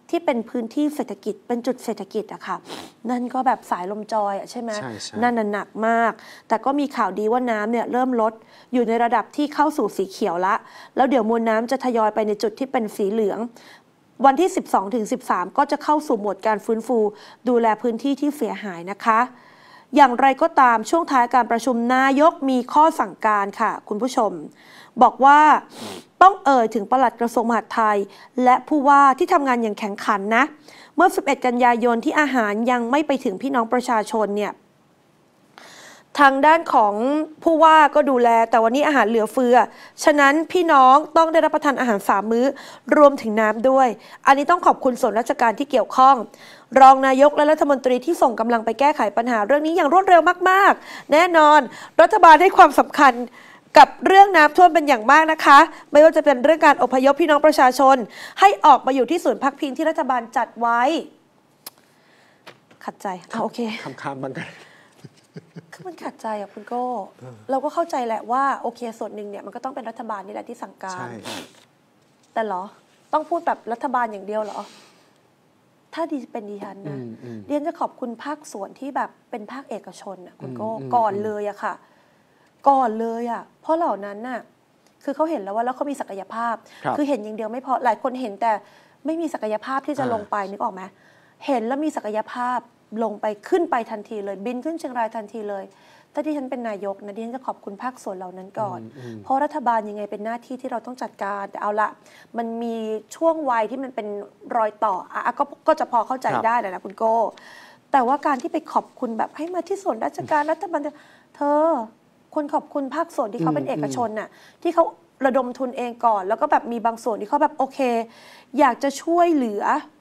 ที่เป็นพื้นที่เศรษฐกิจเป็นจุดเศรษฐกิจอะค่ะนั่นก็แบบสายลมจอยอะใช่ไหมใช่นั่นน่ะหนักมากแต่ก็มีข่าวดีว่าน้ำเนี่ยเริ่มลดอยู่ในระดับที่เข้าสู่สีเขียวละแล้วเดี๋ยวมวลน้ำจะทยอยไปในจุดที่เป็นสีเหลืองวันที่ 12-13 ก็จะเข้าสู่โหมดการฟื้นฟูดูแลพื้นที่ที่เสียหายนะคะอย่างไรก็ตามช่วงท้ายการประชุมนายกมีข้อสั่งการค่ะคุณผู้ชมบอกว่าต้องถึงปลัดกระทรวงมหาดไทยและผู้ว่าที่ทำงานอย่างแข็งขันนะเมื่อ 11 กันยายนที่อาหารยังไม่ไปถึงพี่น้องประชาชนเนี่ยทางด้านของผู้ว่าก็ดูแลแต่วันนี้อาหารเหลือเฟือฉะนั้นพี่น้องต้องได้รับประทานอาหาร3 มื้อรวมถึงน้ำด้วยอันนี้ต้องขอบคุณส่วนราชการที่เกี่ยวข้องรองนายกและรัฐมนตรีที่ส่งกำลังไปแก้ไขปัญหาเรื่องนี้อย่างรวดเร็วมากๆแน่นอนรัฐบาลให้ความสำคัญกับเรื่องน้ำท่วมเป็นอย่างมากนะคะไม่ว่าจะเป็นเรื่องการอพยพพี่น้องประชาชนให้ออกมาอยู่ที่ศูนย์พักพิงที่รัฐบาลจัดไว้ขัดใจโอเคคำบังกันคือมันขัดใจคุณโก้เราก็เข้าใจแหละว่าโอเคส่วนหนึ่งเนี่ยมันก็ต้องเป็นรัฐบาลนี่แหละที่สั่งการแต่เหรอต้องพูดแบบรัฐบาลอย่างเดียวเหรอถ้าดีเป็นดิฉันนะดิฉันจะขอบคุณภาคส่วนที่แบบเป็นภาคเอกชนคุณโก้ก่อนเลยอะค่ะก่อนเลยอะเพราะเหล่านั้นน่ะคือเขาเห็นแล้วว่าแล้วเขามีศักยภาพคือเห็นอย่างเดียวไม่พอหลายคนเห็นแต่ไม่มีศักยภาพที่จะลงไปนึกออกไหมเห็นแล้วมีศักยภาพลงไปขึ้นไปทันทีเลยบินขึ้นเชียงรายทันทีเลยถ้าที่ฉันเป็นนายกนะดิฉันจะขอบคุณภาคส่วนเหล่านั้นก่อนเพราะรัฐบาลยังไงเป็นหน้าที่ที่เราต้องจัดการแต่เอาละมันมีช่วงวัยที่มันเป็นรอยต่อก็จะพอเข้าใจได้แหละนะคุณโก้แต่ว่าการที่ไปขอบคุณแบบให้มาที่ส่วนราชการรัฐบาลเธอคนขอบคุณภาคส่วนที่เขาเป็นเอกชนน่ะที่เขาระดมทุนเองก่อนแล้วก็แบบมีบางส่วนที่เขาแบบโอเคอยากจะช่วยเหลื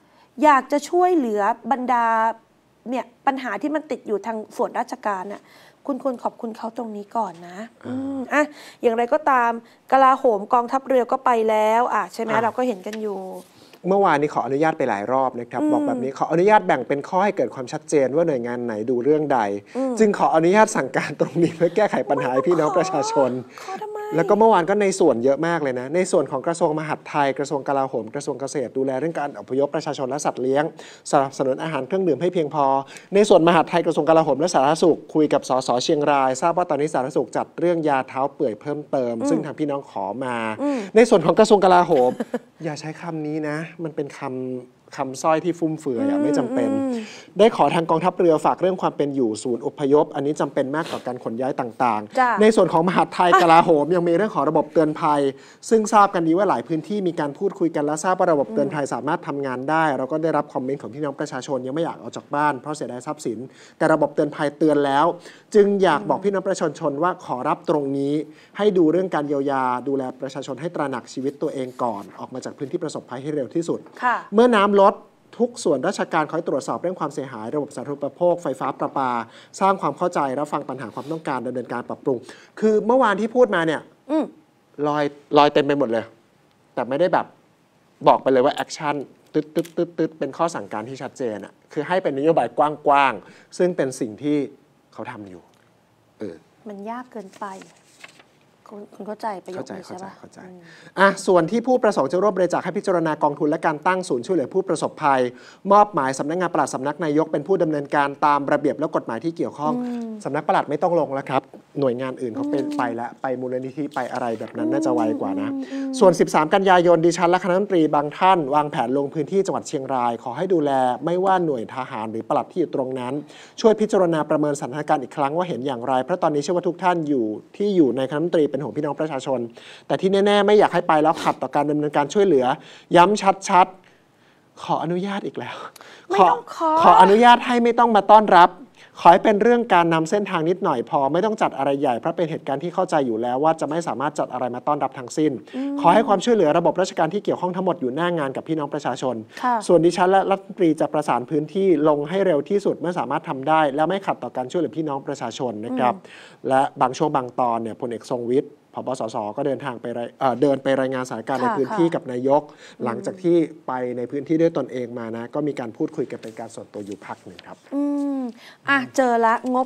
อบรรดาเนี่ยปัญหาที่มันติดอยู่ทางส่วนราชการน่ะคุณควรขอบคุณเขาตรงนี้ก่อนนะอย่างไรก็ตามกลาโหมกองทัพเรือก็ไปแล้วใช่ไหมเราก็เห็นกันอยู่เมื่อวานนี้ขออนุญาตไปหลายรอบนะครับบอกแบบนี้ขออนุญาตแบ่งเป็นข้อให้เกิดความชัดเจนว่าหน่วยงานไหนดูเรื่องใดจึงขออนุญาตสั่งการตรงนี้เพื่อแก้ไขปัญหาให้พี่น้องประชาชนแล้วก็เมื่อวานก็ในส่วนเยอะมากเลยนะในส่วนของกระทรวงมหาดไทยกระทรวงกลาโหมกระทรวงเกษตรดูแลเรื่องการอพยพประชาชนและสัตว์เลี้ยงสนับสนุนอาหารเครื่องดื่มให้เพียงพอในส่วนมหาดไทยกระทรวงกลาโหมและสาธารณสุขคุยกับสสเชียงรายทราบว่าตอนนี้สาธารณสุขจัดเรื่องยาเท้าเปื่อยเพิ่มเติมซึ่งทางพี่น้องขอมาในส่วนของกระทรวงกลาโหม อย่าใช้คำนี้นะมันเป็นคำสร้อยที่ฟุ่มเฟือยไม่จำเป็นได้ขอทางกองทัพเรือฝากเรื่องความเป็นอยู่ศูนย์อพยพอันนี้จำเป็นมากต่อการขนย้ายต่างๆในส่วนของมหาดไทยกลาโหมยังมีเรื่องของระบบเตือนภัยซึ่งทราบกันดีว่าหลายพื้นที่มีการพูดคุยกันและทราบว่าระบบเตือนภัยสามารถทำงานได้เราก็ได้รับคอมเมนต์ของพี่น้องประชาชนยังไม่อยากออกจากบ้านเพราะเสียดายทรัพย์สินแต่ระบบเตือนภัยเตือนแล้วจึงอยากบอกพี่น้องประชาชนว่าขอรับตรงนี้ให้ดูเรื่องการเยียวยาดูแลประชาชนให้ตระหนักชีวิตตัวเองก่อนออกมาจากพื้นที่ประสบภัยให้เร็วที่สุดเมื่อน้ำลดทุกส่วนราชการคอยตรวจสอบเรื่องความเสียหายระบบสาธารณูปโภคไฟฟ้าประปาสร้างความเข้าใจรับฟังปัญหาความต้องการดำเนินการปรับปรุงคือเมื่อวานที่พูดมาเนี่ยลอยเต็มไปหมดเลยแต่ไม่ได้แบบบอกไปเลยว่าแอคชั่นตึ๊ดเป็นข้อสั่งการที่ชัดเจนอ่ะคือให้เป็นนโยบายกว้างๆซึ่งเป็นสิ่งที่เขาทำอยู่มันยากเกินไปคุณเข้าใจประโยคนี้ใช่ปะเข้าใจส่วนที่ผู้ประสงค์จะร่วมบริจาคให้พิจารณากองทุนและการตั้งศูนย์ช่วยเหลือผู้ประสบภัยมอบหมายสำนักงานปลัดสำนักนายกเป็นผู้ดำเนินการตามระเบียบและกฎหมายที่เกี่ยวข้องสำนักปลัดไม่ต้องลงแล้วครับหน่วยงานอื่นเขาไปแล้วไปมูลนิธิไปอะไรแบบนั้นน่าจะไวกว่านะส่วน13กันยายนดิฉันและคณะรัฐมนตรีบางท่านวางแผนลงพื้นที่จังหวัดเชียงรายขอให้ดูแลไม่ว่าหน่วยทหารหรือปลัดที่อยู่ตรงนั้นช่วยพิจารณาประเมินสถานการณ์อีกครั้งว่าเห็นอย่างไรเพราะตอนนี้เชื่อว่าทุกท่านอยู่ในคณะรัฐมนตรีเป็นห่วงพี่น้องประชาชนแต่ที่แน่ๆไม่อยากให้ไปแล้วขัดต่อการดำเนินการช่วยเหลือย้ำชัดๆขออนุญาตอีกแล้วขออนุญาตให้ไม่ต้องมาต้อนรับขอให้เป็นเรื่องการนำเส้นทางนิดหน่อยพอไม่ต้องจัดอะไรใหญ่เพราะเป็นเหตุการณ์ที่เข้าใจอยู่แล้วว่าจะไม่สามารถจัดอะไรมาต้อนรับทั้งสิ้นขอให้ความช่วยเหลือระบบราชการที่เกี่ยวข้องทั้งหมดอยู่หน้างานกับพี่น้องประชาชนส่วนดิฉันและรัฐมนตรีจะประสานพื้นที่ลงให้เร็วที่สุดเมื่อสามารถทำได้และไม่ขัดต่อการช่วยเหลือพี่น้องประชาชนนะครับและบางช่วงบางตอนเนี่ยพลเอกทรงวิทย์ผบ.สส.ก็เดินไปรายงานสถานการณ์ในพื้นที่กับนายกหลังจากที่ไปในพื้นที่ด้วยตนเองมานะก็มีการพูดคุยกันเป็นการส่วนตัวอยู่พักหนึ่งครับเจอละงบ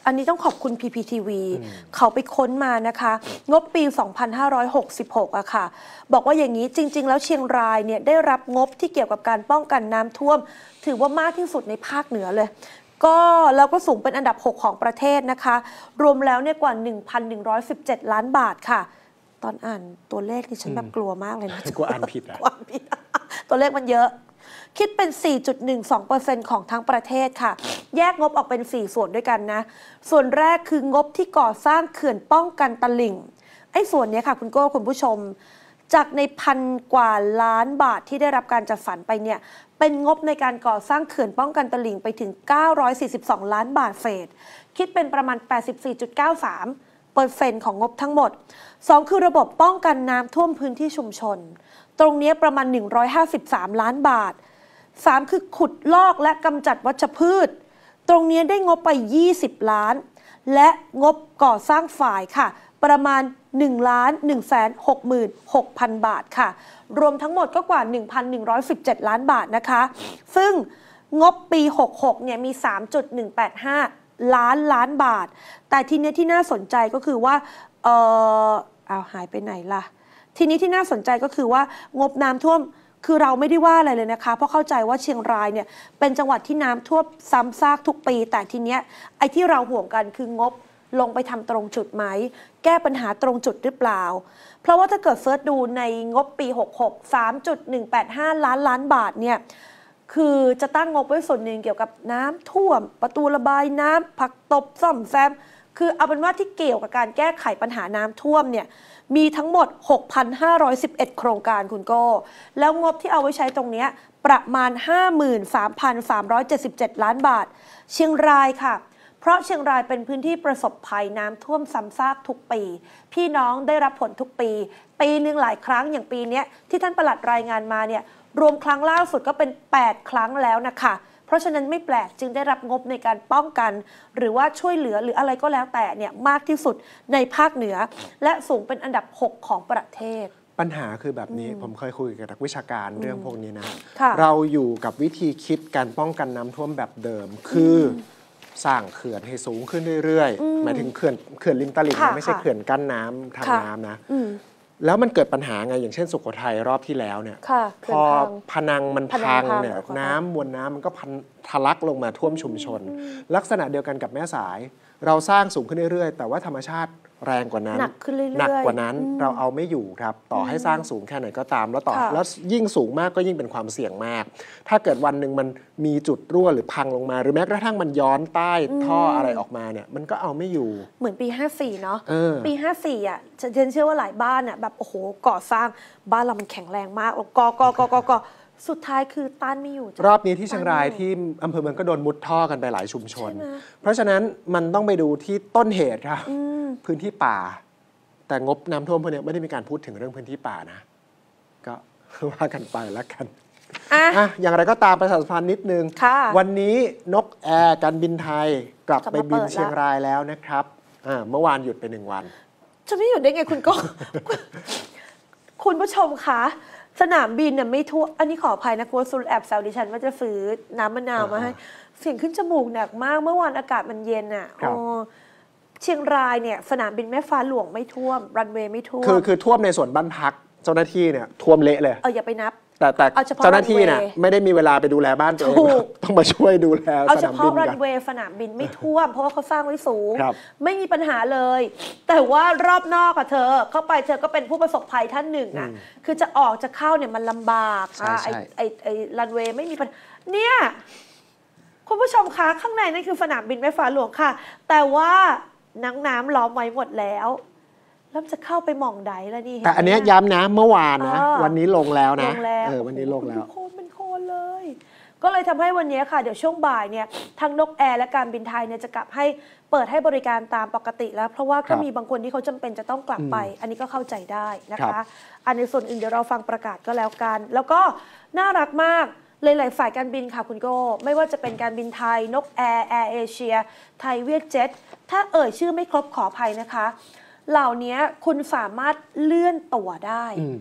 อันนี้ต้องขอบคุณ PPTV เขาไปค้นมานะคะงบปี 2566อะค่ะบอกว่าอย่างนี้จริงๆแล้วเชียงรายเนี่ยได้รับงบที่เกี่ยวกับการป้องกันน้ำท่วมถือว่ามากที่สุดในภาคเหนือเลยก็แล้วก็สูงเป็นอันดับ 6 ของประเทศนะคะรวมแล้วเนี่ยกว่า 1,117 ล้านบาทค่ะตอนอ่านตัวเลขนี่ฉันแบบกลัวมากเลยนะกลัวอ่านผิดอะตัวเลขมันเยอะคิดเป็น 4.12% ของทั้งประเทศค่ะแยกงบออกเป็น 4 ส่วนด้วยกันนะส่วนแรกคืองบที่ก่อสร้างเขื่อนป้องกันตลิ่งไอ้ส่วนนี้ค่ะคุณโก้คุณผู้ชมจากในพันกว่าล้านบาทที่ได้รับการจัดสรรไปเนี่ยเป็นงบในการก่อสร้างเขื่อนป้องกันตลิ่งไปถึง942ล้านบาทเศษคิดเป็นประมาณ 84.93% ของงบทั้งหมด 2 คือระบบป้องกันน้ำท่วมพื้นที่ชุมชนตรงนี้ประมาณ153ล้านบาท 3 คือขุดลอกและกำจัดวัชพืชตรงนี้ได้งบไป20ล้านและงบก่อสร้างฝ่ายค่ะประมาณ1,166,000 บาทค่ะรวมทั้งหมดก็กว่า 1,117 ล้านบาทนะคะซึ่งงบปี 66เนี่ยมี 3.185 ล้านบาทแต่ทีนี้ที่น่าสนใจก็คือว่าหายไปไหนล่ะทีนี้ที่น่าสนใจก็คือว่างบน้ำท่วมคือเราไม่ได้ว่าอะไรเลยนะคะเพราะเข้าใจว่าเชียงรายเนี่ยเป็นจังหวัดที่น้ำท่วมซ้ำซากทุกปีแต่ทีเนี้ยไอ้ที่เราห่วงกันคืองบลงไปทำตรงจุดไหมแก้ปัญหาตรงจุดหรือเปล่าเพราะว่าถ้าเกิดเสิร์ชดูในงบปี 66 3.185 ล้านบาทเนี่ยคือจะตั้งงบไว้ส่วนหนึ่งเกี่ยวกับน้ำท่วมประตูระบายน้ำผักตบซ่อมแซมคือเอาเป็นว่าที่เกี่ยวกับการแก้ไขปัญหาน้ำท่วมเนี่ยมีทั้งหมด 6,511 โครงการคุณโก้แล้วงบที่เอาไว้ใช้ตรงนี้ประมาณ 53,377 ล้านบาทเชียงรายค่ะเพราะเชียงรายเป็นพื้นที่ประสบภัยน้ำท่วมซ้ำซากทุกปีพี่น้องได้รับผลทุกปีปีนึงหลายครั้งอย่างปีนี้ที่ท่านปลัดรายงานมาเนี่ยรวมครั้งล่าสุดก็เป็น8ครั้งแล้วนะคะเพราะฉะนั้นไม่แปลกจึงได้รับงบในการป้องกันหรือว่าช่วยเหลือหรืออะไรก็แล้วแต่เนี่ยมากที่สุดในภาคเหนือและสูงเป็นอันดับ 6 ของประเทศปัญหาคือแบบนี้ผมเคยคุยกับนักวิชาการเรื่องพวกนี้นะค่ะเราอยู่กับวิธีคิดการป้องกันน้ำท่วมแบบเดิมคือสร้างเขื่อนให้สูงขึ้นเรื่อยๆหมายถึงเขื่อนริมตลิ่งไม่ใช่เขื่อนกั้นน้ำทางน้ำนะแล้วมันเกิดปัญหาไงอย่างเช่นสุโขทัยรอบที่แล้วเนี่ยพอพนังมันพังเนี่ยน้ำมวลน้ำมันก็ทะลักลงมาท่วมชุมชนลักษณะเดียวกันกับแม่สายเราสร้างสูงขึ้นเรื่อยๆแต่ว่าธรรมชาติแรงกว่านั้นหนักขึ้นเรื่อยๆหนักกว่านั้นเราเอาไม่อยู่ครับต่อให้สร้างสูงแค่ไหนก็ตามแล้วยิ่งสูงมากก็ยิ่งเป็นความเสี่ยงมากถ้าเกิดวันหนึ่งมันมีจุดรั่วหรือพังลงมาหรือแม้กระทั่งมันย้อนใต้ท่ออะไรออกมาเนี่ยมันก็เอาไม่อยู่เหมือนปี 54เนาะปี 54อ่ะฉันเชื่อว่าหลายบ้านอ่ะแบบโอ้โหก่อสร้างบ้านเรามันแข็งแรงมากก่อสุดท้ายคือต้านไม่อยู่รอบนี้ที่เชียงรายที่อำเภอเมืองก็โดนมุดท่อกันไปหลายชุมชนเพราะฉะนั้นมันต้องไปดูที่ต้นเหตุครับพื้นที่ป่าแต่งบน้ำท่วมพวกนี้ไม่ได้มีการพูดถึงเรื่องพื้นที่ป่านะก็ว่ากันไปแล้วกันอย่างไรก็ตามประชาสัมพันธ์นิดนึงวันนี้นกแอร์การบินไทยกลับไปบินเชียงรายแล้วนะครับเมื่อวานหยุดไป1 วันจะไม่หยุดได้ไงคุณก็ คุณผู้ชมคะสนามบินเนี่ยไม่ทั่วอันนี้ขออภัยนะคุณซูแอบแซวดิฉันว่าจะซื้อน้ำมะนาวมาให้เสียงขึ้นจมูกหนักมากเมื่อวานอากาศมันเย็นอ่ะเชียงรายเนี่ยสนามบินแม่ฟ้าหลวงไม่ท่วมรันเวย์ไม่ท่วมคือท่วมในส่วนบ้านพักเจ้าหน้าที่เนี่ยท่วมเละเลยอย่าไปนับแต่เจ้าหน้าที่เนี่ยไม่ได้มีเวลาไปดูแลบ้านตัวเองต้องมาช่วยดูแลเอาเฉพาะรันเวย์สนามบินไม่ท่วมเพราะว่าเขาสร้างไว้สูงไม่มีปัญหาเลยแต่ว่ารอบนอกอะเธอเข้าไปเธอก็เป็นผู้ประสบภัยท่านหนึ่งอะคือจะออกจะเข้าเนี่ยมันลำบากไอ้รันเวย์ไม่มีปัญหาเนี่ยคุณผู้ชมคะข้างในนั่นคือสนามบินแม่ฟ้าหลวงค่ะแต่ว่าน้ำล้อมไว้หมดแล้วจะเข้าไปหม่องใดแล้วนี่แต่อันนี้ย้ำนะเมื่อวานนะวันนี้ลงแล้วนะวันนี้ลงแล้วโคนเป็นโคนเลยก็เลยทำให้วันนี้ค่ะเดี๋ยวช่วงบ่ายเนี่ยทั้งนกแอร์และการบินไทยเนี่ยจะกลับให้เปิดให้บริการตามปกติแล้วเพราะว่าก็มีบางคนที่เขาจำเป็นจะต้องกลับไปอันนี้ก็เข้าใจได้นะคะอันในส่วนอื่นเดี๋ยวเราฟังประกาศก็แล้วกันแล้วก็น่ารักมากหลายๆฝ่ายการบินค่ะคุณโก้ไม่ว่าจะเป็นการบินไทยนกแอร์แอร์เอเชียไทยเวียดเจ็ตถ้าเอ่ยชื่อไม่ครบขออภัยนะคะเหล่านี้คุณสามารถเลื่อนตั๋วได้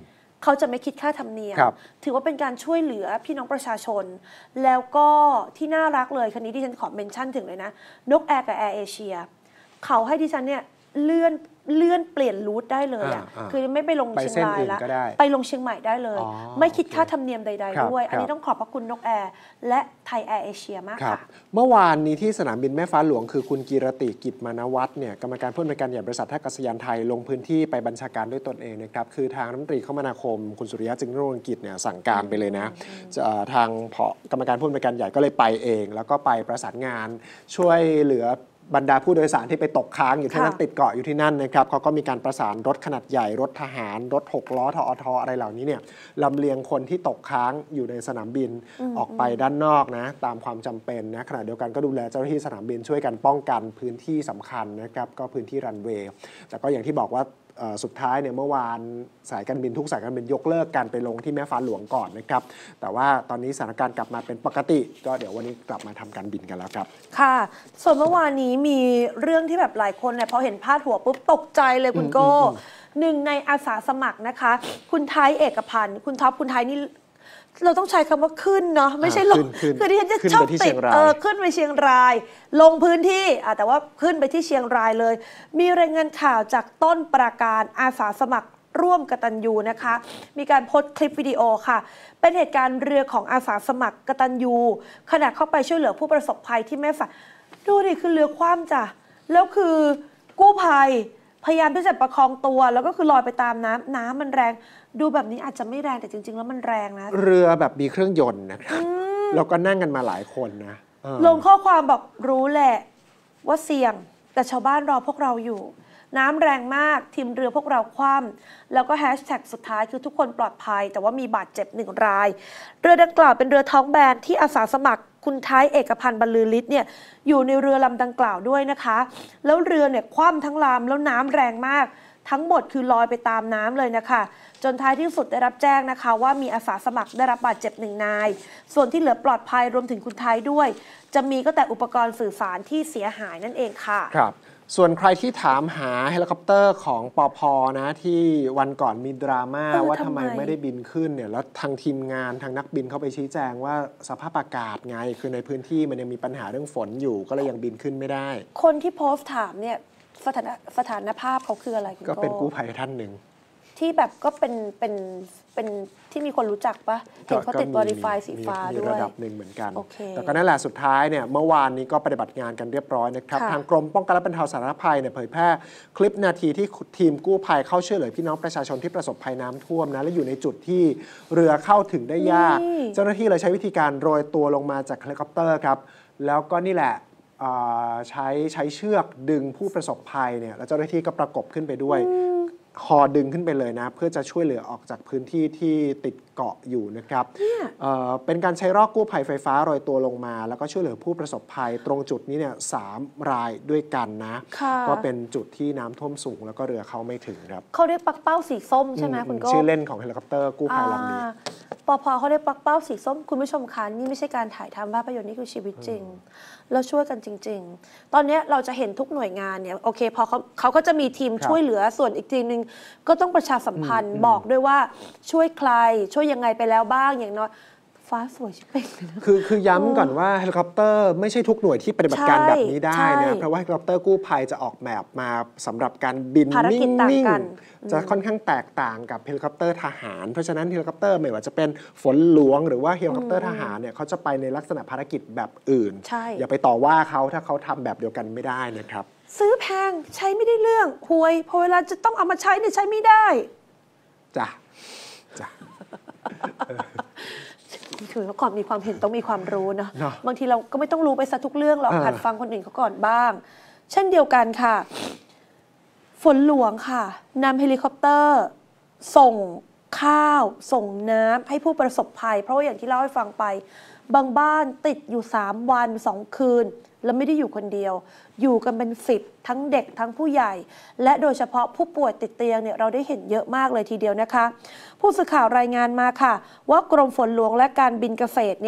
เขาจะไม่คิดค่าธรรมเนียมครับถือว่าเป็นการช่วยเหลือพี่น้องประชาชน แล้วก็ที่น่ารักเลยคันนี้ที่ฉันขอเมนชั่นถึงเลยนะนกแอร์กับแอร์เอเชียเขาให้ดิฉันเนี่ยเลื่อนเปลี่ยนรูทได้เลยอ่ะคือไม่ไปลงเชียงรายละไปลงเชียงใหม่ได้เลยไม่คิดค่าธรรมเนียมใดๆด้วยอันนี้ต้องขอบพระคุณนกแอร์และไทยแอร์เอเชียมากค่ะเมื่อวานนี้ที่สนามบินแม่ฟ้าหลวงคือคุณกีรติกิจมานวัฒน์เนี่ยกรรมการผู้อำนวยการใหญ่บริษัทท่าอากาศยานไทยลงพื้นที่ไปบัญชาการด้วยตนเองนะครับคือทางรัฐมนตรีคมนาคมคุณสุริยะจึงรุ่งเรืองกิจเนี่ยสั่งการไปเลยนะทางกรรมการผู้อำนวยการใหญ่ก็เลยไปเองแล้วก็ไปประสานงานช่วยเหลือบรรดาผู้โดยสารที่ไปตกค้างอยู่ที่นั่นติดเกาะอยู่ที่นั่นนะครับเขาก็มีการประสานรถขนาดใหญ่รถทหารรถ6ล้อทอทอะไรเหล่านี้เนี่ยลำเลียงคนที่ตกค้างอยู่ในสนามบินออกไปด้านนอกนะตามความจำเป็นนะขณะเดียวกันก็ดูแลเจ้าหน้าที่สนามบินช่วยกันป้องกันพื้นที่สำคัญนะครับก็พื้นที่รันเวย์แต่ก็อย่างที่บอกว่าสุดท้ายเนี่ยเมื่อวานสายการบินทุกสายการบินยกเลิกการไปลงที่แม่ฟ้าหลวงก่อนนะครับแต่ว่าตอนนี้สถานการณ์กลับมาเป็นปกติก็เดี๋ยววันนี้กลับมาทำการบินกันแล้วครับค่ะส่วนเมื่อวานนี้มีเรื่องที่แบบหลายคนเนี่ยพอเห็นพาดหัวปุ๊บตกใจเลยคุณโก้หนึ่งในอาสาสมัครนะคะคุณไทยเอกพันธ์คุณท็อปคุณไทยนี่เราต้องใช้คำว่าขึ้นเนาะไม่ใช่ลงคือที่ฉันจะชอบติดขึ้นไปเชียงรายลงพื้นที่แต่ว่าขึ้นไปที่เชียงรายเลยมีรายงานข่าวจากต้นปราการอาสาสมัครร่วมกตัญญูนะคะมีการโพสต์คลิปวิดีโอค่ะเป็นเหตุการณ์เรือของอาสาสมัครกตัญญูขณะเข้าไปช่วยเหลือผู้ประสบภัยที่แม่ฟ้าดูดิคือเรือคว่ำจ้ะแล้วคือกู้ภัยพยายามที่จะประคองตัวแล้วก็คือลอยไปตามน้ำมันแรงดูแบบนี้อาจจะไม่แรงแต่จริงๆแล้วมันแรงนะเรือแบบมีเครื่องยนต์นะครับแล้วก็นั่งกันมาหลายคนนะลงข้อความบอกรู้แหละว่าเสี่ยงแต่ชาวบ้านรอพวกเราอยู่น้ำแรงมากทีมเรือพวกเราคว่ำแล้วก็แฮชแท็กสุดท้ายคือทุกคนปลอดภัยแต่ว่ามีบาดเจ็บ1 รายเรือดังกล่าวเป็นเรือท้องแบนที่อาสาสมัครคุณไทยเอกพันธ์บรรลือฤทธิ์เนี่ยอยู่ในเรือลำดังกล่าวด้วยนะคะแล้วเรือเนี่ยคว่ำทั้งลำแล้วน้ำแรงมากทั้งหมดคือลอยไปตามน้ำเลยนะคะจนท้ายที่สุดได้รับแจ้งนะคะว่ามีอาสาสมัครได้รับบาดเจ็บ1 นายส่วนที่เหลือปลอดภัยรวมถึงคุณไทยด้วยจะมีก็แต่อุปกรณ์สื่อสารที่เสียหายนั่นเองค่ะครับส่วนใครที่ถามหาเฮลิคอปเตอร์ของปภ.นะที่วันก่อนมีดราม่าว่าทำไมไม่ได้บินขึ้นเนี่ยแล้วทางทีมงานทางนักบินเขาไปชี้แจงว่าสภาพอากาศไงคือในพื้นที่มันยังมีปัญหาเรื่องฝนอยู่ก็เลยยังบินขึ้นไม่ได้คนที่โพสต์ถามเนี่ยสถานภาพเขาคืออะไรก็เป็นกู้ภัยท่านหนึ่งที่แบบก็เป็นที่มีคนรู้จักปะเห็นเขาติดบริไฟสีฟ้าด้วยระดับหนึ่งเหมือนกันแต่ก็นั่นแหละสุดท้ายเนี่ยเมื่อวานนี้ก็ปฏิบัติงานกันเรียบร้อยนะครับทางกรมป้องกันและบรรเทาสาธารณภัยเนี่ยเผยแพร่คลิปนาทีที่ทีมกู้ภัยเข้าช่วยเหลือพี่น้องประชาชนที่ประสบภัยน้ำท่วมนะและอยู่ในจุดที่เรือเข้าถึงได้ยากเจ้าหน้าที่เลยใช้วิธีการโรยตัวลงมาจากเฮลิคอปเตอร์ครับแล้วก็นี่แหละใช้เชือกดึงผู้ประสบภัยเนี่ยแล้วเจ้าหน้าที่ก็ประกบขึ้นไปด้วยคอดึงขึ้นไปเลยนะเพื่อจะช่วยเหลือออกจากพื้นที่ที่ติดเกาะอยู่นะครับเป็นการใช้รอกกู้ภัยไฟฟ้าโรยตัวลงมาแล้วก็ช่วยเหลือผู้ประสบภัยตรงจุดนี้เนี่ย3 รายด้วยกันนะก็เป็นจุดที่น้ำท่วมสูงแล้วก็เรือเข้าไม่ถึงครับเขาเรียกปักเป้าสีส้มใช่ไหมคุณก็ชื่อเล่นของเฮลิคอปเตอร์กู้ภัยลำนี้ปภ.เขาเรียกปักเป้าสีส้มคุณผู้ชมคะนี่ไม่ใช่การถ่ายทำภาพยนตร์นี่คือชีวิตจริงแล้วช่วยกันจริงๆตอนนี้เราจะเห็นทุกหน่วยงานเนี่ยโอเคพอเขาก็จะมีทีมช่วยเหลือส่วนอีกทีนึงก็ต้องประชาสัมพันธ์บอกด้วยว่าช่วยใครช่วยยังไงไปแล้วบ้างอย่างน้อยฟ้าสวยชิบเป่งเลยนะคือย้ำก่อนว่าเฮลิคอปเตอร์ไม่ใช่ทุกหน่วยที่ปฏิบัติการแบบนี้ได้นะเพราะว่าเฮลิคอปเตอร์กู้ภัยจะออกแบบมาสำหรับการบินนิ่งๆจะค่อนข้างแตกต่างกับเฮลิคอปเตอร์ทหารเพราะฉะนั้นเฮลิคอปเตอร์ไม่ว่าจะเป็นฝนหลวงหรือว่าเฮลิคอปเตอร์ทหารเนี่ยเขาจะไปในลักษณะภารกิจแบบอื่นอย่าไปต่อว่าเขาถ้าเขาทำแบบเดียวกันไม่ได้นะครับซื้อแพงใช้ไม่ได้เรื่องห่วยพอเวลาจะต้องเอามาใช้เนี่ยใช้ไม่ได้จ้ะคือเมื่อก่อนมีความเห็นต้องมีความรู้นะบางทีเราก็ไม่ต้องรู้ไปซะทุกเรื่องหรอกหัดฟังคนอื่นเขาก่อนบ้างเช่นเดียวกันค่ะฝนหลวงค่ะนำเฮลิคอปเตอร์ส่งข้าวส่งน้ำให้ผู้ประสบภัยเพราะว่าอย่างที่เล่าให้ฟังไปบางบ้านติดอยู่3 วัน 2 คืนแล้วไม่ได้อยู่คนเดียวอยู่กันเป็น10ทั้งเด็กทั้งผู้ใหญ่และโดยเฉพาะผู้ป่วยติดเตียงเนี่ยเราได้เห็นเยอะมากเลยทีเดียวนะคะผู้สื่อข่าวรายงานมาค่ะว่ากรมฝนหลวงและการบินเกษตรเนี่ย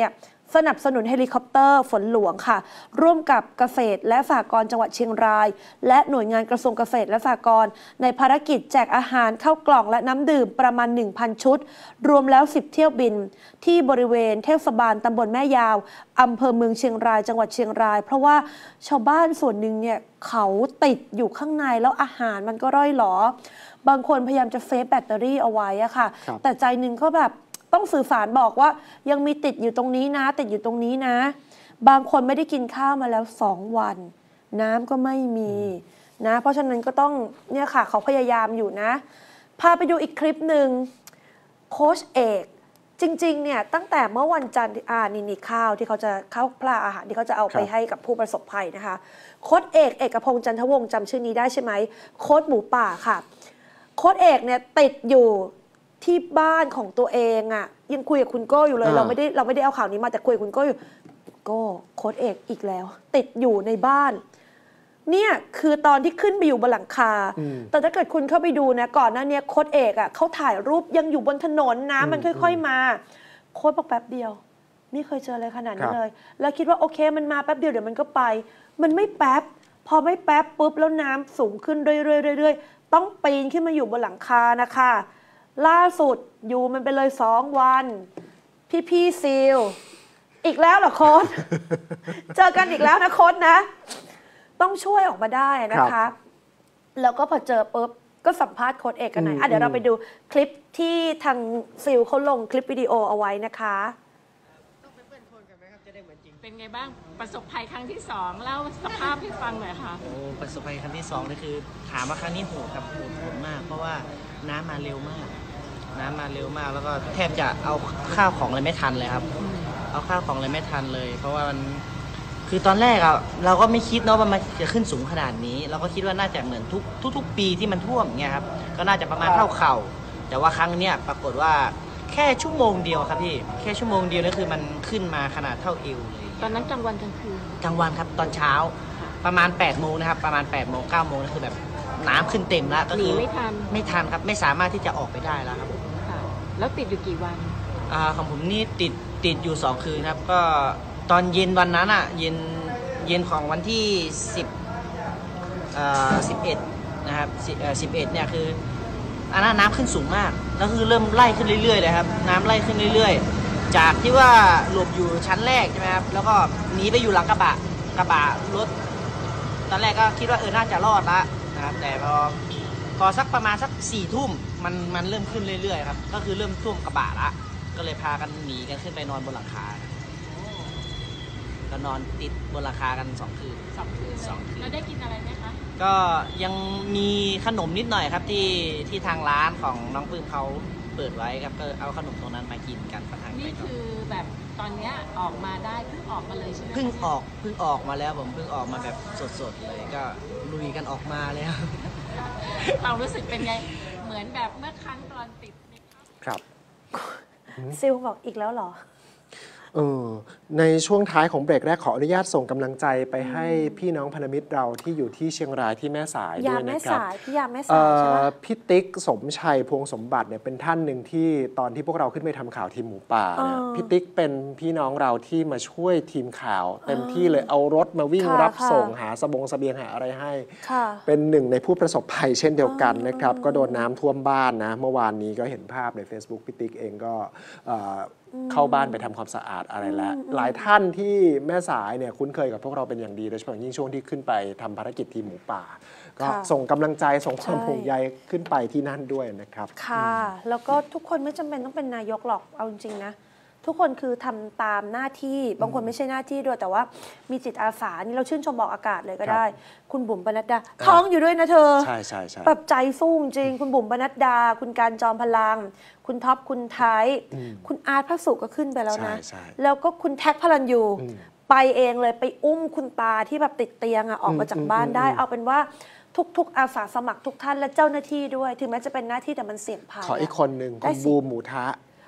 สนับสนุนเฮลิคอปเตอร์ฝนหลวงค่ะร่วมกับเกษตรและสหกรณ์จังหวัดเชียงรายและหน่วยงานกระทรวงเกษตรและสหกรณ์ในภารกิจแจกอาหารข้าวกล่องและน้ำดื่มประมาณ 1,000 ชุดรวมแล้ว10เที่ยวบินที่บริเวณเทศบาลตำบลแม่ยาวอำเภอเมืองเชียงรายจังหวัดเชียงรายเพราะว่าชาวบ้านส่วนหนึ่งเนี่ยเขาติดอยู่ข้างในแล้วอาหารมันก็ร่อยหรอบางคนพยายามจะเซฟแบตเตอรี่เอาไว้อะค่ะแต่ใจหนึ่งก็แบบต้องสื่อสารบอกว่ายังมีติดอยู่ตรงนี้นะติดอยู่ตรงนี้นะบางคนไม่ได้กินข้าวมาแล้ว2 วันน้ำก็ไม่มีนะเพราะฉะนั้นก็ต้องเนี่ยค่ะเขาพยายามอยู่นะพาไปดูอีกคลิปหนึ่งโค้ชเอกจริงๆเนี่ยตั้งแต่เมื่อวันจันทร์นี่ข้าวที่เขาจะข้าวปลาอาหารที่เขาจะเอาไปให้กับผู้ประสบภัยนะคะโค้ชเอกเอกพงษ์จันทวงศ์จำชื่อนี้ได้ใช่ไหมโค้ชหมูป่าค่ะโค้ชเอกเนี่ยติดอยู่ที่บ้านของตัวเองอ่ะยังคุยกับคุณโก้อยู่เลยเราไม่ได้เอาข่าวนี้มาแต่คุยกับคุณโก้อยู่โก้โค้ชเอกอีกแล้วติดอยู่ในบ้านเนี่ยคือตอนที่ขึ้นไปอยู่บนหลังคาแต่ถ้าเกิดคุณเข้าไปดูนะก่อนหน้านี้โค้ชเอกอ่ะเขาถ่ายรูปยังอยู่บนถนนน้ำมันค่อยๆมาโค้ชบอกแป๊บเดียวไม่เคยเจออะไรขนาดนี้เลยแล้วคิดว่าโอเคมันมาแป๊บเดียวเดี๋ยวมันก็ไปมันไม่แป๊บพอไม่แป๊บปุ๊บแล้วน้ำสูงขึ้นเรื่อยๆต้องปีนขึ้นมาอยู่บนหลังคานะคะล่าสุดอยู่มันไปเลย2 วันพี่ซิลอีกแล้วเหรอโค้ช เจอกันอีกแล้วนะโค้ชนะต้องช่วยออกมาได้นะคะแล้วก็พอเจอปุ๊บก็สัมภาษณ์โค้ชเอกกันหน่อยเดี๋ยวเราไปดูคลิปที่ทางซิลเขาลงคลิปวิดีโอเอาไว้นะคะต้องเป็นเพื่อนคนกันไหมครับจะได้เหมือนจริงเป็นไงบ้างประสบภัยครั้งที่2เล่าสภาพให้ฟังหน่อยค่ะโอ้ประสบภัยครั้งที่2นี่คือถามว่าครั้งนี้โหดครับโหดมากเพราะว่าน้ำมาเร็วมากแล้วก็แทบจะเอาข้าวของอะไรไม่ทันเลยครับเอาข้าวของอะไรไม่ทันเลยเพราะว่ามันคือตอนแรกอะเราก็ไม่คิดเนาะว่ามันจะขึ้นสูงขนาดนี้เราก็คิดว่าน่าจะเหมือนทุกปีที่มันท่วมเงี้ยครับก็น่าจะประมาณเท่าเข่าแต่ว่าครั้งเนี้ยปรากฏว่าแค่ชั่วโมงเดียวครับพี่แค่ชั่วโมงเดียวนี่คือมันขึ้นมาขนาดเท่าเอวเลยตอนนั้นกลางวันกลางคืนกลางวันครับตอนเช้าประมาณ8 โมงนะครับประมาณ8 โมง 9 โมงนี่คือแบบน้ำขึ้นเต็มแล้วก็คือไม่ทันครับไม่สามารถที่จะออกไปได้แล้วครับแล้วติดอยู่กี่วันของผมนี่ติดอยู่2 คืนครับก็ตอนเย็นวันนั้นอ่ะเย็นของวันที่11นะครับ11เนี่ยคืออันนั้นน้ำขึ้นสูงมากแล้วคือเริ่มไล่ขึ้นเรื่อยๆเลยครับน้ำไล่ขึ้นเรื่อยๆจากที่ว่าหลบอยู่ชั้นแรกใช่ไหมครับแล้วก็หนีไปอยู่หลังกระบะรถตอนแรกก็คิดว่าน่าจะรอดละนะครับแต่พอสักประมาณสัก4 ทุ่มมันเริ่มขึ้นเรื่อยๆครับก็คือเริ่มท่วมกระบะละก็เลยพากันหนีกันขึ้นไปนอนบนหลังคาก็นอนติดบนหลังคากัน2 คืนแล้วได้กินอะไรไหมคะก็ยังมีขนมนิดหน่อยครับที่ทางร้านของน้องปื้มเขาเปิดไว้ครับก็เอาขนมตรงนั้นมากินกันประทังนี่คือแบบตอนนี้ออกมาได้เพิ่งออกมาเลยใช่ไหมเพิ่งออกมาแล้วผมเพิ่งออกมาแบบสดๆเลยก็ลุยกันออกมาเลยความรู้สึกเป็นไงเหมือนแบบเมื่อครั้งตอนติดไหมครับซิลบอกอีกแล้วเหรอในช่วงท้ายของเบรกแรกขออนุญาตส่งกำลังใจไปให้พี่น้องพันธมิตรเราที่อยู่ที่เชียงรายที่แม่สายด้วยนะครับพี่ยามแม่สายใช่ไหมพี่ติ๊กสมชัยพวงสมบัติเนี่ยเป็นท่านหนึ่งที่ตอนที่พวกเราขึ้นไปทำข่าวทีมหมูป่าเนี่ยพี่ติ๊กเป็นพี่น้องเราที่มาช่วยทีมข่าวเต็มที่เลยเอารถมาวิ่งรับส่งหาเสบียงหาอะไรให้เป็นหนึ่งในผู้ประสบภัยเช่นเดียวกันนะครับก็โดนน้ำท่วมบ้านนะเมื่อวานนี้ก็เห็นภาพใน Facebook พี่ติ๊กเองก็เข้าบ้านไปทำความสะอาดอะไรแล้วหลายท่านที่แม่สายเนี่ยคุ้นเคยกับพวกเราเป็นอย่างดีโดยเฉพาะยิ่งช่วงที่ขึ้นไปทำภารกิจทีมหมูป่าก็ส่งกำลังใจส่งความห่วงใยขึ้นไปที่นั่นด้วยนะครับค่ะแล้วก็ทุกคนไม่จำเป็นต้องเป็นนายกหรอกเอาจริงๆนะทุกคนคือทำตามหน้าที่บางคนไม่ใช่หน้าที่ด้วยแต่ว่ามีจิตอาสานี่เราชื่นชมบอกอากาศเลยก็ได้คุณบุ๋มปนัดดาท้องอยู่ด้วยนะเธอใช่แบบใจสู้จริงคุณบุ๋มปนัดดาคุณการจอมพลังคุณท็อปคุณไทยคุณอาร์ตพระสุก็ขึ้นไปแล้วนะแล้วก็คุณแท็กพลันยูไปเองเลยไปอุ้มคุณตาที่แบบติดเตียงออกมาจากบ้านได้เอาเป็นว่าทุกอาสาสมัครทุกท่านและเจ้าหน้าที่ด้วยถึงแม้จะเป็นหน้าที่แต่มันเสี่ยงภัยขออีกคนหนึ่งคุณบูมหมูทะ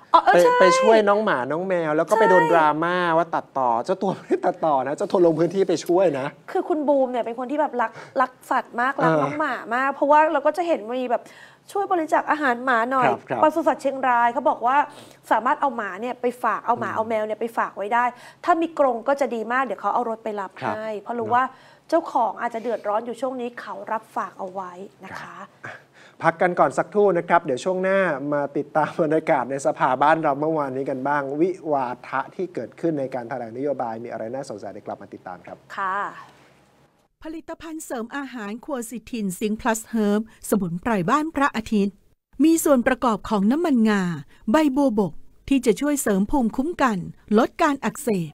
ไปช่วยน้องหมาน้องแมวแล้วก็ไปโดนดราม่าว่าตัดต่อเจ้าตัวไม่ได้ตัดต่อนะเจ้าตัวลงพื้นที่ไปช่วยนะคือคุณบูมเนี่ยเป็นคนที่แบบรักสัตว์มากรักน้องหมามากเพราะว่าเราก็จะเห็นมีแบบช่วยบริจาคอาหารหมาหน่อยปศุสัตว์เชียงรายเขาบอกว่าสามารถเอาหมาเนี่ยไปฝากเอาหมาเอาแมวเนี่ยไปฝากไว้ได้ถ้ามีกรงก็จะดีมากเดี๋ยวเขาเอารถไปรับให้เพราะรู้ว่าเจ้าของอาจจะเดือดร้อนอยู่ช่วงนี้เขารับฝากเอาไว้นะคะพักกันก่อนสักครู่นะครับเดี๋ยวช่วงหน้ามาติดตามบรรยากาศในสภาบ้านเราเมื่อวานนี้กันบ้างวิวาทะที่เกิดขึ้นในการแถลงนโยบายมีอะไรน่าสนใจเดี๋ยวกลับมาติดตามครับค่ะผลิตภัณฑ์เสริมอาหารครัวซิทินซิงค์พลัสเฮิร์บสมุนไพรบ้านพระอาทิตย์มีส่วนประกอบของน้ำมันงาใบบัวบกที่จะช่วยเสริมภูมิคุ้มกันลดการอักเสบ